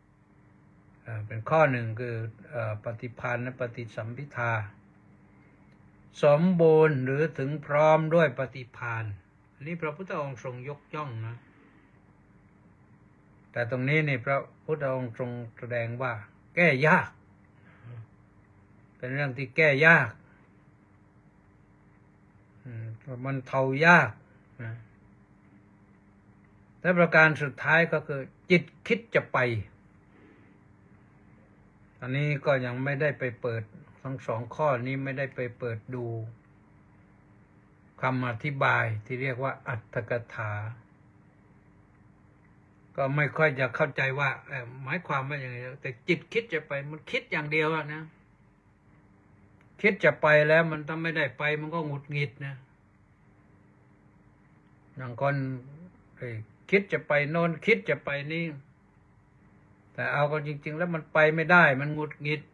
4เป็นข้อหนึ่งคือปฏิภาณและปฏิสัมภิทาสมบูรณ์หรือถึงพร้อมด้วยปฏิภาณอันนี้พระพุทธองค์ทรงยกย่องนะแต่ตรงนี้นี่พระพุทธองค์ทรงแสดงว่าแก้ยากเป็นเรื่องที่แก้ยากมันเทายากนะและประการสุดท้ายก็คือจิตคิดจะไปอันนี้ก็ยังไม่ได้ไปเปิดทั้งสองข้อนี้ไม่ได้ไปเปิดดูคำอธิบายที่เรียกว่าอรรถกถาก็ไม่ค่อยจะเข้าใจว่าหมายความว่าอย่างไรแต่จิตคิดจะไปมันคิดอย่างเดียวนะคิดจะไปแล้วมันถ้าไม่ได้ไปมันก็หงุดหงิดนะอย่างคนคิดจะไปโน่นคิดจะไปนี่แต่เอาก็จริงๆแล้วมันไปไม่ได้มันหงุดหงิด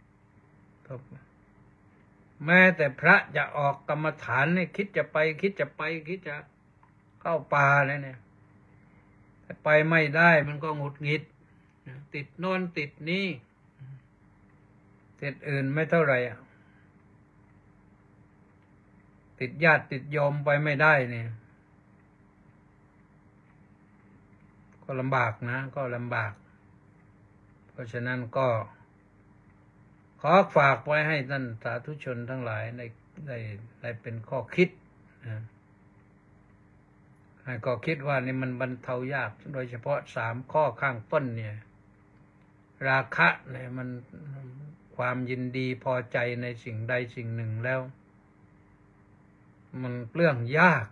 แม้แต่พระจะออกกรรมฐานนี่คิดจะไปคิดจะเข้าป่าเนี่ยแต่ไปไม่ได้มันก็หงุดหงิดติดโน่นติดนี่ติดอื่นไม่เท่าไหร่ติดญาติติดโยมไปไม่ได้เนี่ยก็ลำบากนะก็ลำบากเพราะฉะนั้นก็ขอฝากไว้ให้ท่านสาธุชนทั้งหลายได้เป็นข้อคิดให้ก็คิดว่านี่มันบรรเทายากโดยเฉพาะ3 ข้อข้างต้นเนี่ยราคะเนี่ยมันความยินดีพอใจในสิ่งใดสิ่งหนึ่งแล้วมันเรื่องยาก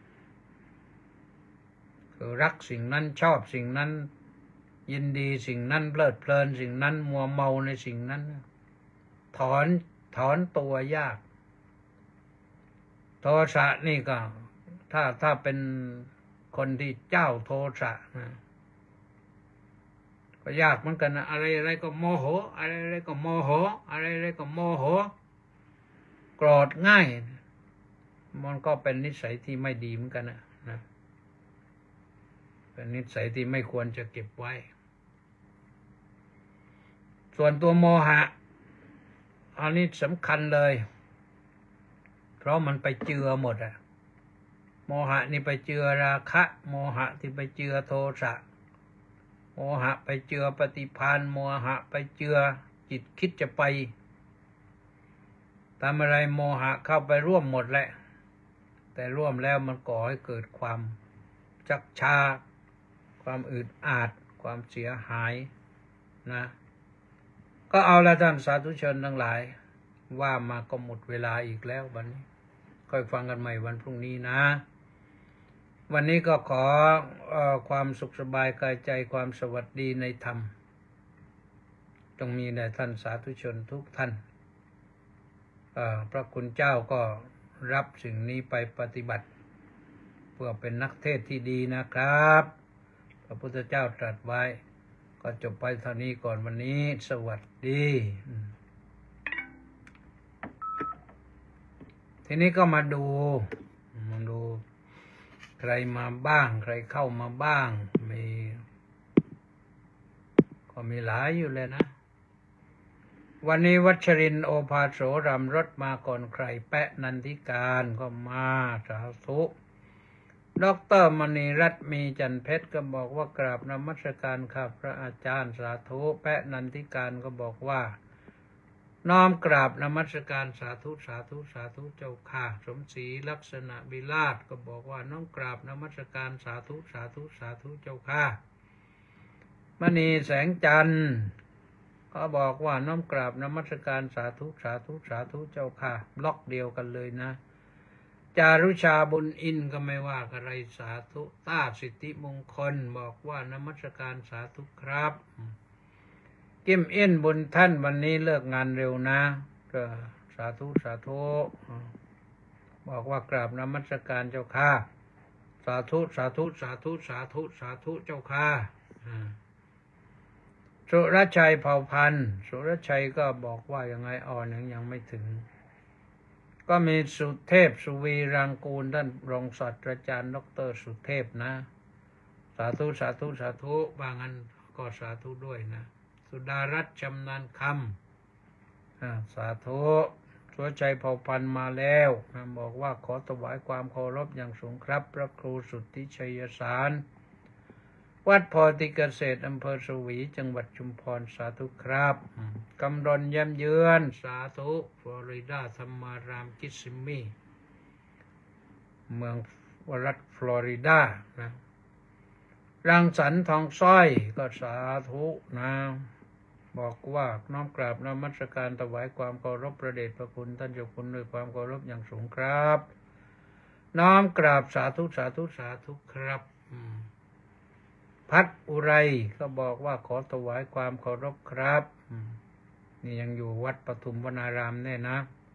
คือรักสิ่งนั้นชอบสิ่งนั้นยินดีสิ่งนั้นเพลิดเพลินสิ่งนั้นมัวเมาในสิ่งนั้นถอนตัวยากโทสะนี่ก็ถ้าเป็นคนที่เจ้าโทสะนะก็ยากเหมือนกันนะอะไรก็โมโหอะไรก็โมโหอะไรก็โมโหโกรธง่ายมันก็เป็นนิสัยที่ไม่ดีเหมือนกันนะเป็นนิสัยที่ไม่ควรจะเก็บไว้ส่วนตัวโมหะอันนี้สำคัญเลยเพราะมันไปเจือหมดโมหะนี่ไปเจือราคะโมหะที่ไปเจือโทสะโมหะไปเจือปฏิภาณโมหะไปเจือจิตคิดจะไปทำอะไรโมหะเข้าไปร่วมหมดแหละแต่ร่วมแล้วมันก่อให้เกิดความชักช้าความอึดอัดความเสียหายนะก็เอาละท่านสาธุชนทั้งหลายว่ามาก็หมดเวลาอีกแล้ววันนี้ค่อยฟังกันใหม่วันพรุ่งนี้นะวันนี้ก็ขอความสุขสบายกายใจความสวัสดีในธรรมจงมีแด่ท่านสาธุชนทุกท่านพระคุณเจ้าก็รับสิ่งนี้ไปปฏิบัติเพื่อเป็นนักเทศที่ดีนะครับพระพุทธเจ้าตรัสไว้ก็จบไปเท่านี้ก่อนวันนี้สวัสดีทีนี้ก็มาดูใครมาบ้างใครเข้ามาบ้างก็มีหลายอยู่เลยนะวันนี้วัชรินทร์โอภาโสรำรถมาก่อนใครแปะนันทิการก็มาสาธุดร.มณีรัตน์มีจันเพชรก็บอกว่ากราบนมัสการครับพระอาจารย์สาธุแปะนันทิการก็บอกว่าน้อมกราบนมัสการสาธุสาธุสาธุเจ้าค่ะสมศรีลักษณะวิราชก็บอกว่าน้อมกราบนมัสการสาธุสาธุสาธุเจ้าค่ะมณีแสงจันทร์ก็บอกว่าน้อมกราบนมัสการสาธุสาธุสาธุเจ้าค่ะบล็อกเดียวกันเลยนะจารุชาบุญอินก็ไม่ว่าอะไรสาธุต้าสิทธิมงคลบอกว่านมัสการสาธุครับกิมเอ็นบุญท่านวันนี้เลิกงานเร็วนะก็สาธุสาธุบอกว่ากราบนมัสการเจ้าค่ะสาธุสาธุสาธุสาธุสาธุเจ้าค่ะสุรชัยเผ่าพันธุ์สุรชัยก็บอกว่ายังไงยังไม่ถึงก็มีสุเทพสุวีรังกูลท่านรองศาสตราจารย์ดร.สุเทพนะสาธุสาธุสาธุบางอันก็สาธุด้วยนะสุดารัตน์ชำนาญคำสาธุสุวชัยเผ่าพันธุ์มาแล้วนะบอกว่าขอถวายความเคารพอย่างสูงครับพระครูสุทธิชัยสารวัดโพธิเกษตรอำเภอสวีจังหวัดชุมพรสาธุครับกำรนเยี่ยมเยือนสาธุฟลอริดาธรรมารามกิสซิมีเมืองรัฐฟลอริดานะรังสรรค์ทองสร้อยก็สาธุนะบอกว่าน้อมกราบนมัสการถวายความเคารพพระเดชพระคุณท่านเจ้าคุณด้วยความเคารพอย่างสูงครับน้อมกราบสาธุสาธุสาธุครับพัดอุไรก็บอกว่าขอถวายความเคารพครับนี่ยังอยู่วัดปทุมวนารามแน่นะ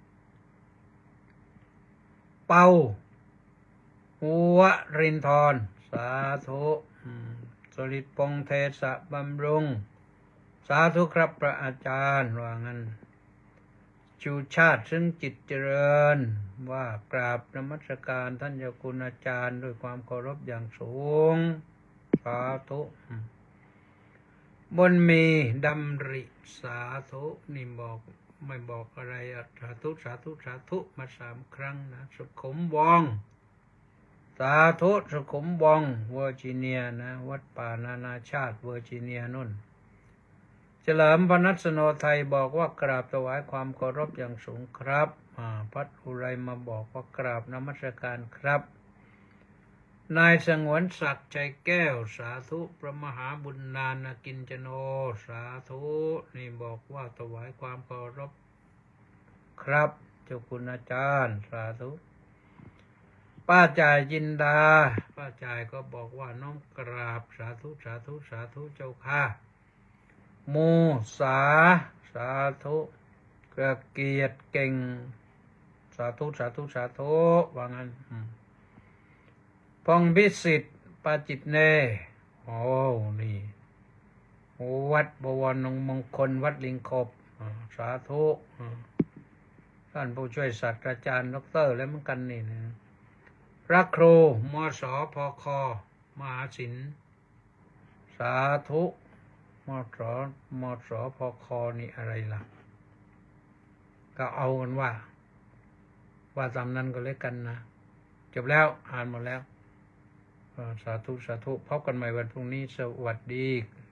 เป้าหัวรินทรสาธุสลิดปงเทศะบำรุงสาธุครับพระอาจารย์ว่างั้นชูชาติซึ่งจิตเจริญว่ากราบนมัสการท่านเจ้าคุณอาจารย์ด้วยความเคารพอย่างสูงสาธุบนมีดำริสาธุนี่บอกไม่บอกอะไรสาธุสาธุสาธุมา3 ครั้งนะสุขุมวงสาธุสุขุมวงเวอร์จิเนียนะวัดป่านานาชาติเวอร์จิเนียนู่นเฉลิมพนัสโนไทยบอกว่ากราบถวายความเคารพอย่างสูงครับพัดอุไรมาบอกว่ากราบนมัสการครับนายสงวนศักดิ์ใจแก้วสาธุพระมหาบุญนานกินจโนสาธุนี่บอกว่าถวายความเคารพครับเจ้าคุณอาจารย์สาธุป้าจ่ายจินดาป้าจ่ายก็บอกว่าน้อมกราบสาธุสาธุสาธุเจ้าค่ะโมสาธุเกลือเกียรติเก่งสาธุสาธุสาธุว่างั้นพองพิสิทธิ์ปาจิตเนโอ้นี่วัดบวรมงคลวัดลิงคบสาธุท่านผู้ช่วยศาสตราจารย์ดร.แล้วเหมือนกันนี่นะพระครูมสพคมหาศิลป์สาธุมสพคนี่อะไรล่ะก็เอากันว่าตามนั้นก็เล็กกันนะจบแล้วอ่านหมดแล้วสาธุสาธุพบกันใหม่วันพรุ่งนี้สวัสดี